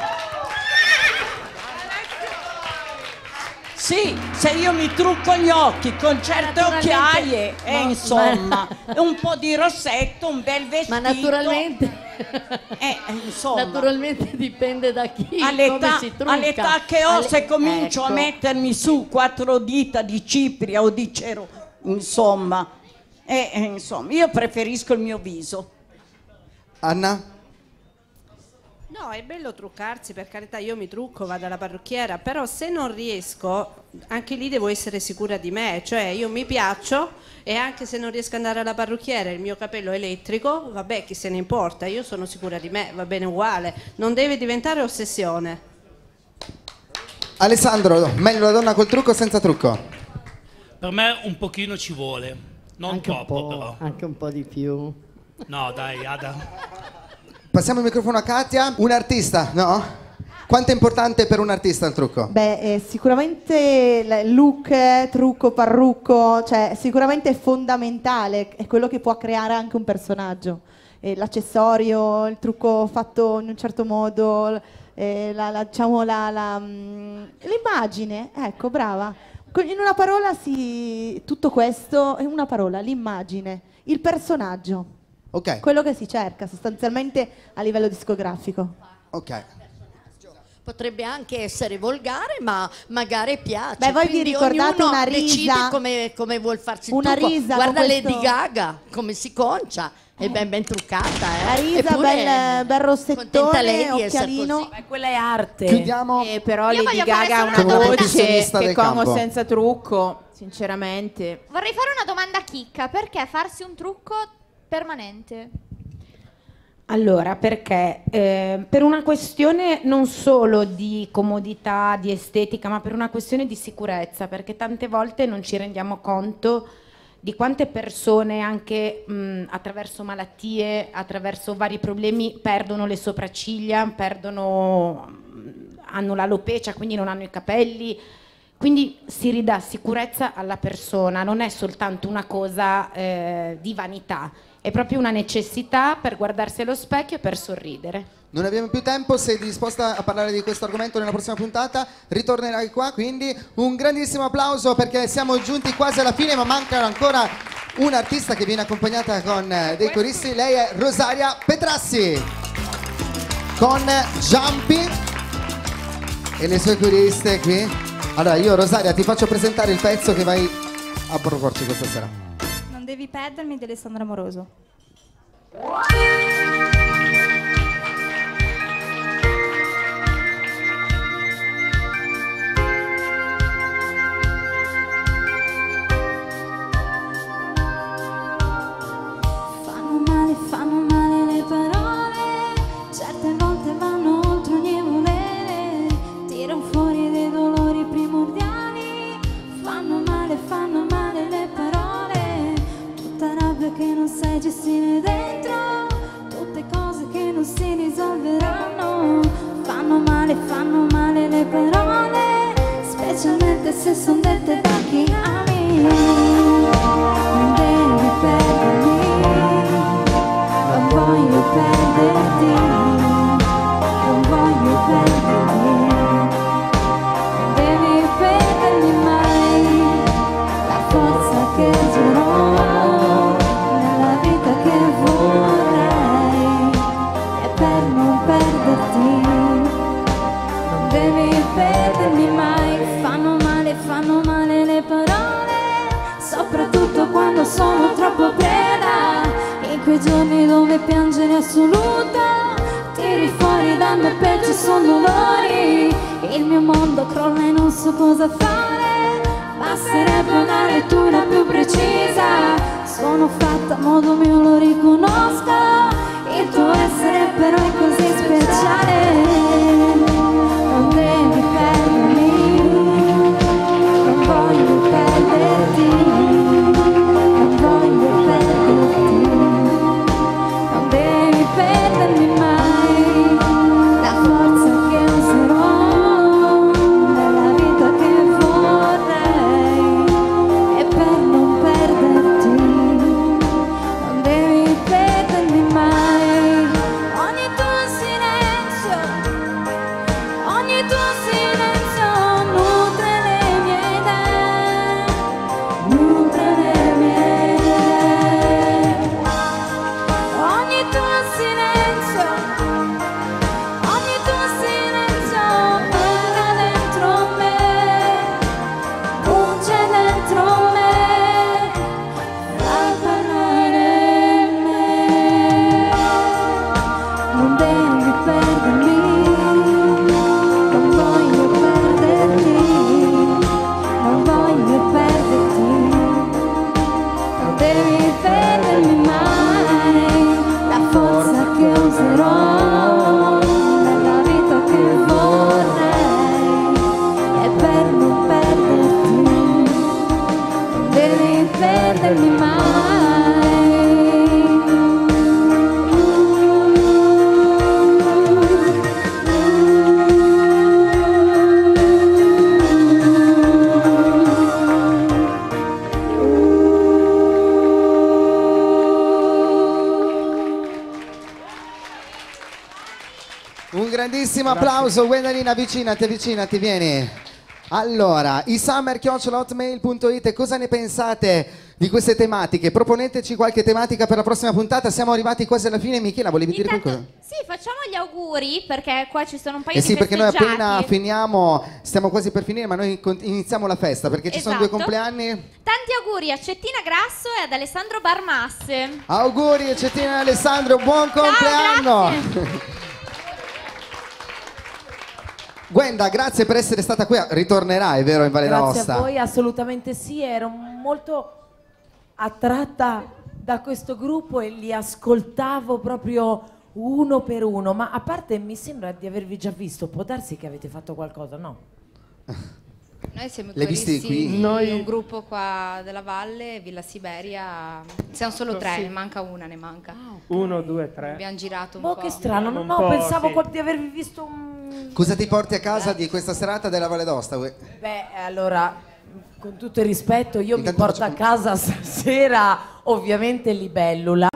Sì, se io mi trucco gli occhi con certe Naturalmente- occhiaie, e ma- insomma, un po' di rossetto, un bel vestito. Ma naturalmente, Eh, insomma, naturalmente dipende da chi, come all'età, si trucca. all'età che ho, Alle- se comincio a ecco. mettermi su quattro dita di cipria o di cero, insomma, eh, eh, insomma, io preferisco il mio viso. Anna? No, è bello truccarsi, per carità, io mi trucco, vado alla parrucchiera, però se non riesco, anche lì devo essere sicura di me, cioè io mi piaccio e anche se non riesco ad andare alla parrucchiera e il mio capello è elettrico, vabbè, chi se ne importa, io sono sicura di me, va bene uguale, non deve diventare ossessione. Alessandro, meglio la donna col trucco o senza trucco? Per me un pochino ci vuole, non Anche un troppo po', però. anche un po' di più. No, dai, Ada. Passiamo il microfono a Katia. Un artista, no? Quanto è importante per un artista il trucco? Beh, eh, sicuramente il look, trucco, parrucco, cioè sicuramente è fondamentale, è quello che può creare anche un personaggio. Eh, l'accessorio, il trucco fatto in un certo modo, eh, la, la, diciamo la, la, mh, l'immagine, ecco, brava. In una parola si, tutto questo è una parola, l'immagine, il personaggio. Ok. Quello che si cerca sostanzialmente a livello discografico. Ok. Potrebbe anche essere volgare, ma magari piace. Beh, voi vi Quindi ricordate ognuno una risa- decide come, come vuol farsi il una trucco. risa Guarda con Lady questo- Gaga, come si concia. È ben ben truccata, eh. La risa, Eppure bel, bel rossettone, contenta lei di essere occhialino. così. Quella è arte. Chiudiamo. Eh, però Io Lady voglio fare Gaga ha solo una una domanda. voce professionista che del como campo. senza trucco, sinceramente. Vorrei fare una domanda chicca, perché farsi un trucco permanente? Allora, perché eh, per una questione non solo di comodità, di estetica, ma per una questione di sicurezza, perché tante volte non ci rendiamo conto di quante persone anche mh, attraverso malattie, attraverso vari problemi perdono le sopracciglia, perdono, mh, hanno l'alopecia, quindi non hanno i capelli. Quindi si ridà sicurezza alla persona, non è soltanto una cosa eh, di vanità, è proprio una necessità per guardarsi allo specchio e per sorridere. Non abbiamo più tempo, sei disposta a parlare di questo argomento nella prossima puntata, ritornerai qua, quindi un grandissimo applauso perché siamo giunti quasi alla fine, ma manca ancora un'artista che viene accompagnata con eh, dei coristi, lei è Rosaria Petrassi, con Jumpy e le sue coriste qui. Allora io Rosaria ti faccio presentare il pezzo che vai a proporci questa sera. Non devi perdermi di Alessandra Moroso. Fanno male, fanno male le parole, certe volte vanno oltre ogni volere, tirano fuori dei dolori primordiali. Fanno male, fanno male le parole, tutta rabbia che non sai gestire dentro, tutte cose che non si risolveranno. Fanno male, fanno male le parole, specialmente se son dette da chi ami. Non devi perdermi, non voglio perderti, non voglio perderti, non devi perdermi mai, la forza che userò nella vita che vorrei è per non perderti, non devi perdermi mai. Fanno male, fanno male le parole, soprattutto quando sono troppo preda, in quei giorni dove piangere assoluta, tiri fuori dal mio peggio son dolori, il mio mondo crolla e non so cosa fare, basterebbe una lettura più precisa, sono fatta a modo mio, lo riconosco, il tuo essere però è così speciale. Non devi perdermi, non voglio perderti, non voglio perderti, non devi perdermi mai, la forza che userò nella vita che vorrei è per non perderti, non devi perdermi mai. Ogni tuo silenzio grandissimo applauso. Gwendalina, avvicinati, avvicinati, vieni. Allora, i summer chiocciola hotmail punto it, cosa ne pensate di queste tematiche? Proponeteci qualche tematica per la prossima puntata. Siamo arrivati quasi alla fine. Michela, volevi dire qualcosa? Sì, facciamo gli auguri perché qua ci sono un paio Eh di sì, perché noi festeggiati. appena finiamo, stiamo quasi per finire, ma noi con- iniziamo la festa perché ci sono due Esatto. compleanni. Tanti auguri a Cettina Grasso e ad Alessandro Barmasse. Auguri a Cettina e Alessandro, buon compleanno! Gwenda, grazie per essere stata qui. Ritornerai, vero, in Valle Grazie d'Aosta? a voi, assolutamente sì, ero molto attratta da questo gruppo e li ascoltavo proprio uno per uno, ma a parte mi sembra di avervi già visto, può darsi che avete fatto qualcosa, no? Noi siamo L'hai visti corista qui? in Noi- un gruppo qua della Valle, Villa Siberia. Siamo solo tre, Sì. ne manca una, ne manca. Uno, due, tre. Abbiamo girato un Oh, po'. che strano, no, Un no, po', pensavo sì. qual- di avervi visto un... Cosa ti porti a casa di questa serata della Valle d'Aosta? Gue- Beh, allora, con tutto il rispetto, io Intanto mi porto a casa stasera, ovviamente, Libellula.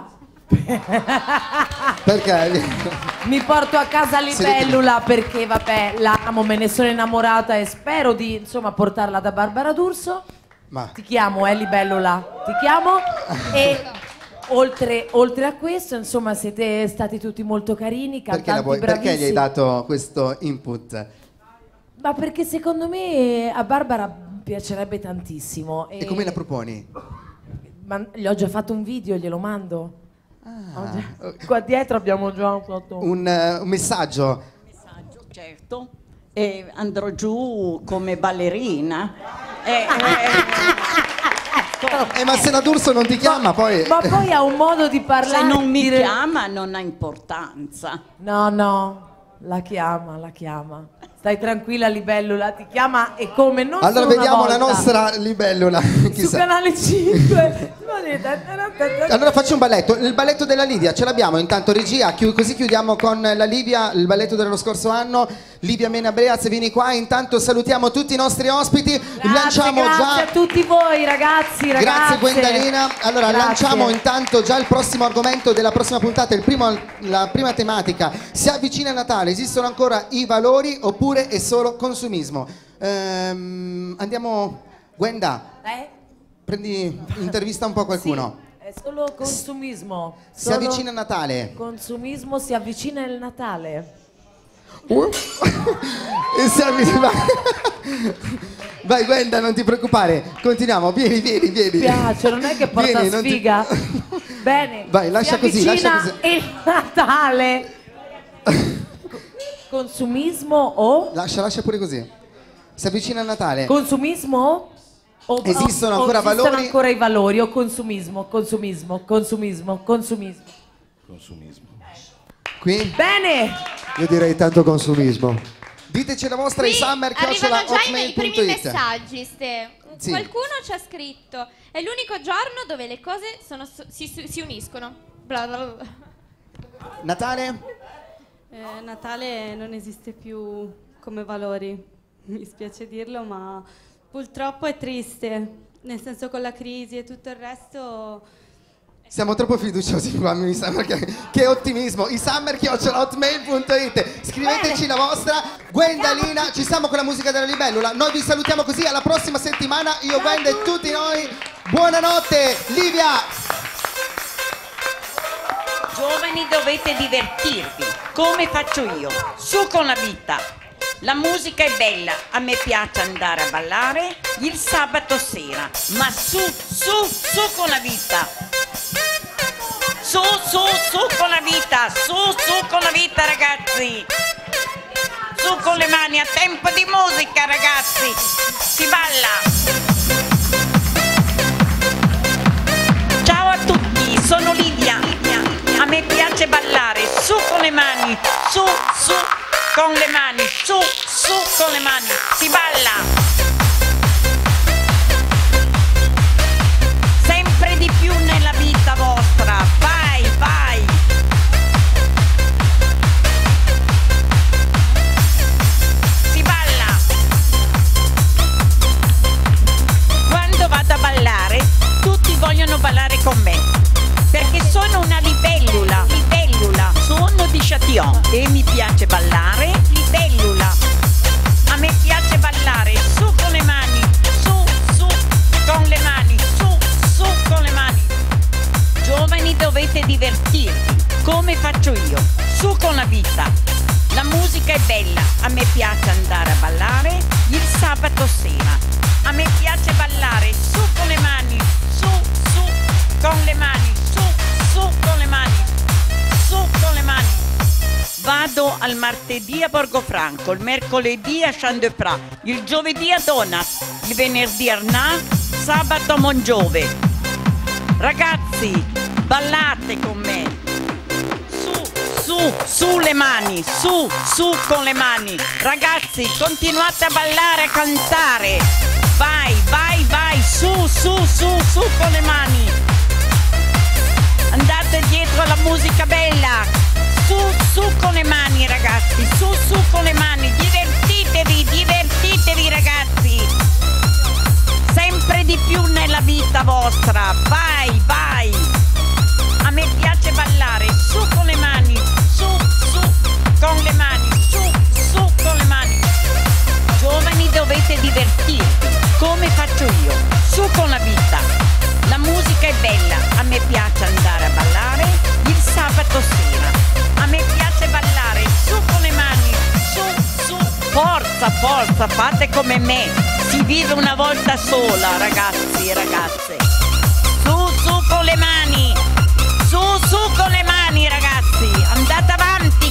Perché? Mi porto a casa Sì. Libellula perché, vabbè, la amo, me ne sono innamorata e spero di, insomma, portarla da Barbara D'Urso. Ma Ti chiamo, eh, Libellula, ti chiamo. E oltre, oltre a questo, insomma, siete stati tutti molto carini, perché, cantanti la vuoi- perché bravissimi. gli hai dato questo input? Ma perché secondo me a Barbara piacerebbe tantissimo. E come la proponi? Ma gli ho già fatto un video, glielo mando. Ho già- Qua dietro abbiamo già fatto Un, eh, un messaggio. Certo, e andrò giù come ballerina. E, Eh, ma se la D'Urso non ti chiama, poi... Ma poi ha un modo di parlare. se non mi dire- chiama non ha importanza. No, no, la chiama, la chiama. Stai tranquilla, Libellula, ti chiama e come non Allora solo una vediamo la volta. nostra libellula. Su Chissà. canale cinque. Allora faccio un balletto, il balletto della Livia, ce l'abbiamo intanto regia, chi- così chiudiamo con la Livia, il balletto dello scorso anno. Livia Mena Breaz, vieni qua, intanto salutiamo tutti i nostri ospiti, lanciamo grazie già... a tutti voi ragazzi, ragazze. Grazie Gwendalina. Allora Grazie. lanciamo intanto già il prossimo argomento della prossima puntata, il primo- la prima tematica. Si avvicina il Natale, esistono ancora i valori oppure è solo consumismo? Ehm, andiamo, Gwenda, Eh? prendi, intervista un po' qualcuno. È solo consumismo. Si Solo avvicina il Natale. Consumismo, si avvicina il Natale. E si avvicina... Vai Gwenda, non ti preoccupare, continuiamo, vieni, vieni, vieni. Mi piace, non è che porta Vieni, non ti- sfiga. Bene. Vai, lascia si così, lascia avvicina così. il Natale. Consumismo o? Lascia, lascia pure così. Si avvicina il Natale. Consumismo? O, Esistono o- o ancora esistono valori? ancora i valori o consumismo, consumismo, consumismo, consumismo. Consumismo. Qui? Bene! Io direi tanto consumismo. Diteci la vostra Qui i summer arrivano già i, i primi hotmail punto it. messaggi, Ste. Sì. Qualcuno ci ha scritto: è l'unico giorno dove le cose sono so- si, si- si uniscono. Bla bla bla. Natale? Eh, Natale non esiste più come valori, mi spiace dirlo, ma purtroppo è triste, nel senso con la crisi e tutto il resto. Siamo troppo fiduciosi qua, mi sa, perché che ottimismo. I summer chiocciola hotmail punto it. Scriveteci la vostra. Gwendalina, ci siamo con la musica della libellula. Noi vi salutiamo così, alla prossima settimana. Io, Gwenda e tutti noi. Buonanotte, Livia. Giovani, dovete divertirvi, come faccio io, su con la vita. La musica è bella, a me piace andare a ballare il sabato sera, ma su, su, su con la vita. Su, su, su con la vita, su, su con la vita ragazzi. Su con le mani, a tempo di musica ragazzi, si balla. Ciao a tutti, sono Livia. A me piace ballare, su con le mani, su, su con le mani, su, su con le mani, si balla. Sempre di più nella vita vostra, vai, vai. Si balla. Quando vado a ballare, tutti vogliono ballare con me. Perché sono una libellula, libellula, suono di châtillon. E mi piace ballare libellula. A me piace ballare su con le mani, su, su con le mani, su, su con le mani. Giovani, dovete divertirvi, come faccio io, su con la vita. La musica è bella, a me piace andare a ballare il sabato sera. A me piace ballare su con le mani, su, su con le mani, su, su con le mani, su con le mani. Vado al martedì a Borgofranco, il mercoledì a Champ-de-Prat, il giovedì a Donat, il venerdì a Arnà, sabato a Mongiove. Ragazzi, ballate con me. Su, su le mani, su, su con le mani. Ragazzi, continuate a ballare, a cantare. Vai, vai, vai, su, su, su, su con le mani. Andate dietro alla musica bella. Su, su con le mani, ragazzi, su, su con le mani. Divertitevi, divertitevi, ragazzi. Sempre di più nella vita vostra. Vai, vai. A me piace ballare su con le mani, su, su con le mani, su, su con le mani. Giovani, dovete divertirvi, come faccio io, su con la vita. La musica è bella, a me piace andare a ballare il sabato sera. A me piace ballare su con le mani, su, su. Forza, forza, fate come me. Si vive una volta sola, ragazzi e ragazze. Su, su con le mani. Su, su con le mani, ragazzi, andate avanti.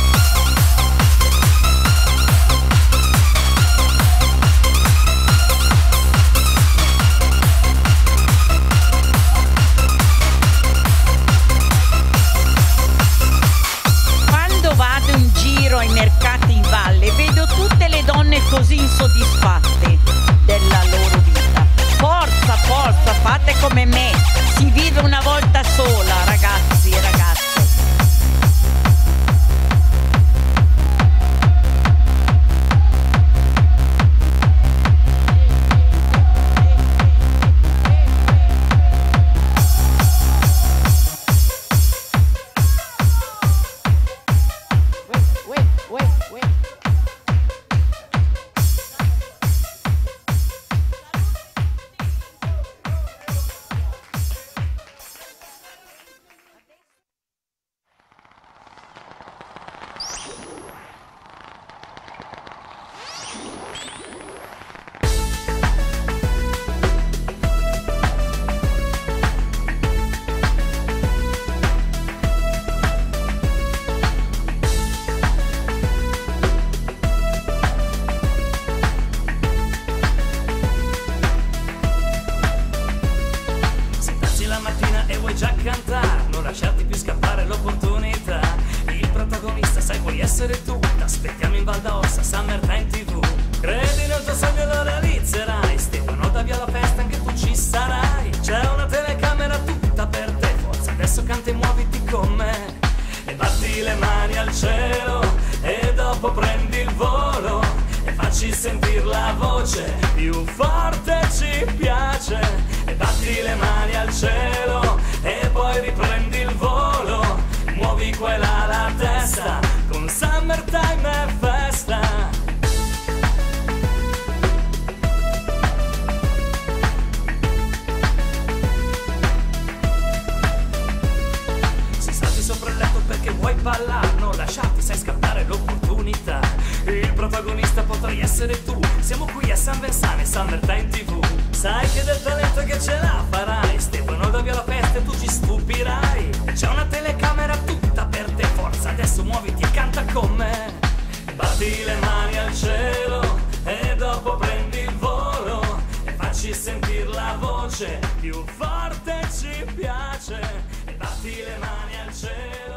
Quando vado in giro ai mercati in valle, vedo tutte le donne così insoddisfatte della loro vita. Forza, forza, fate come me. Si vive una volta sola, ragazzi e ragazze. Sentir la voce più forte ci piace e batti le mani al cielo.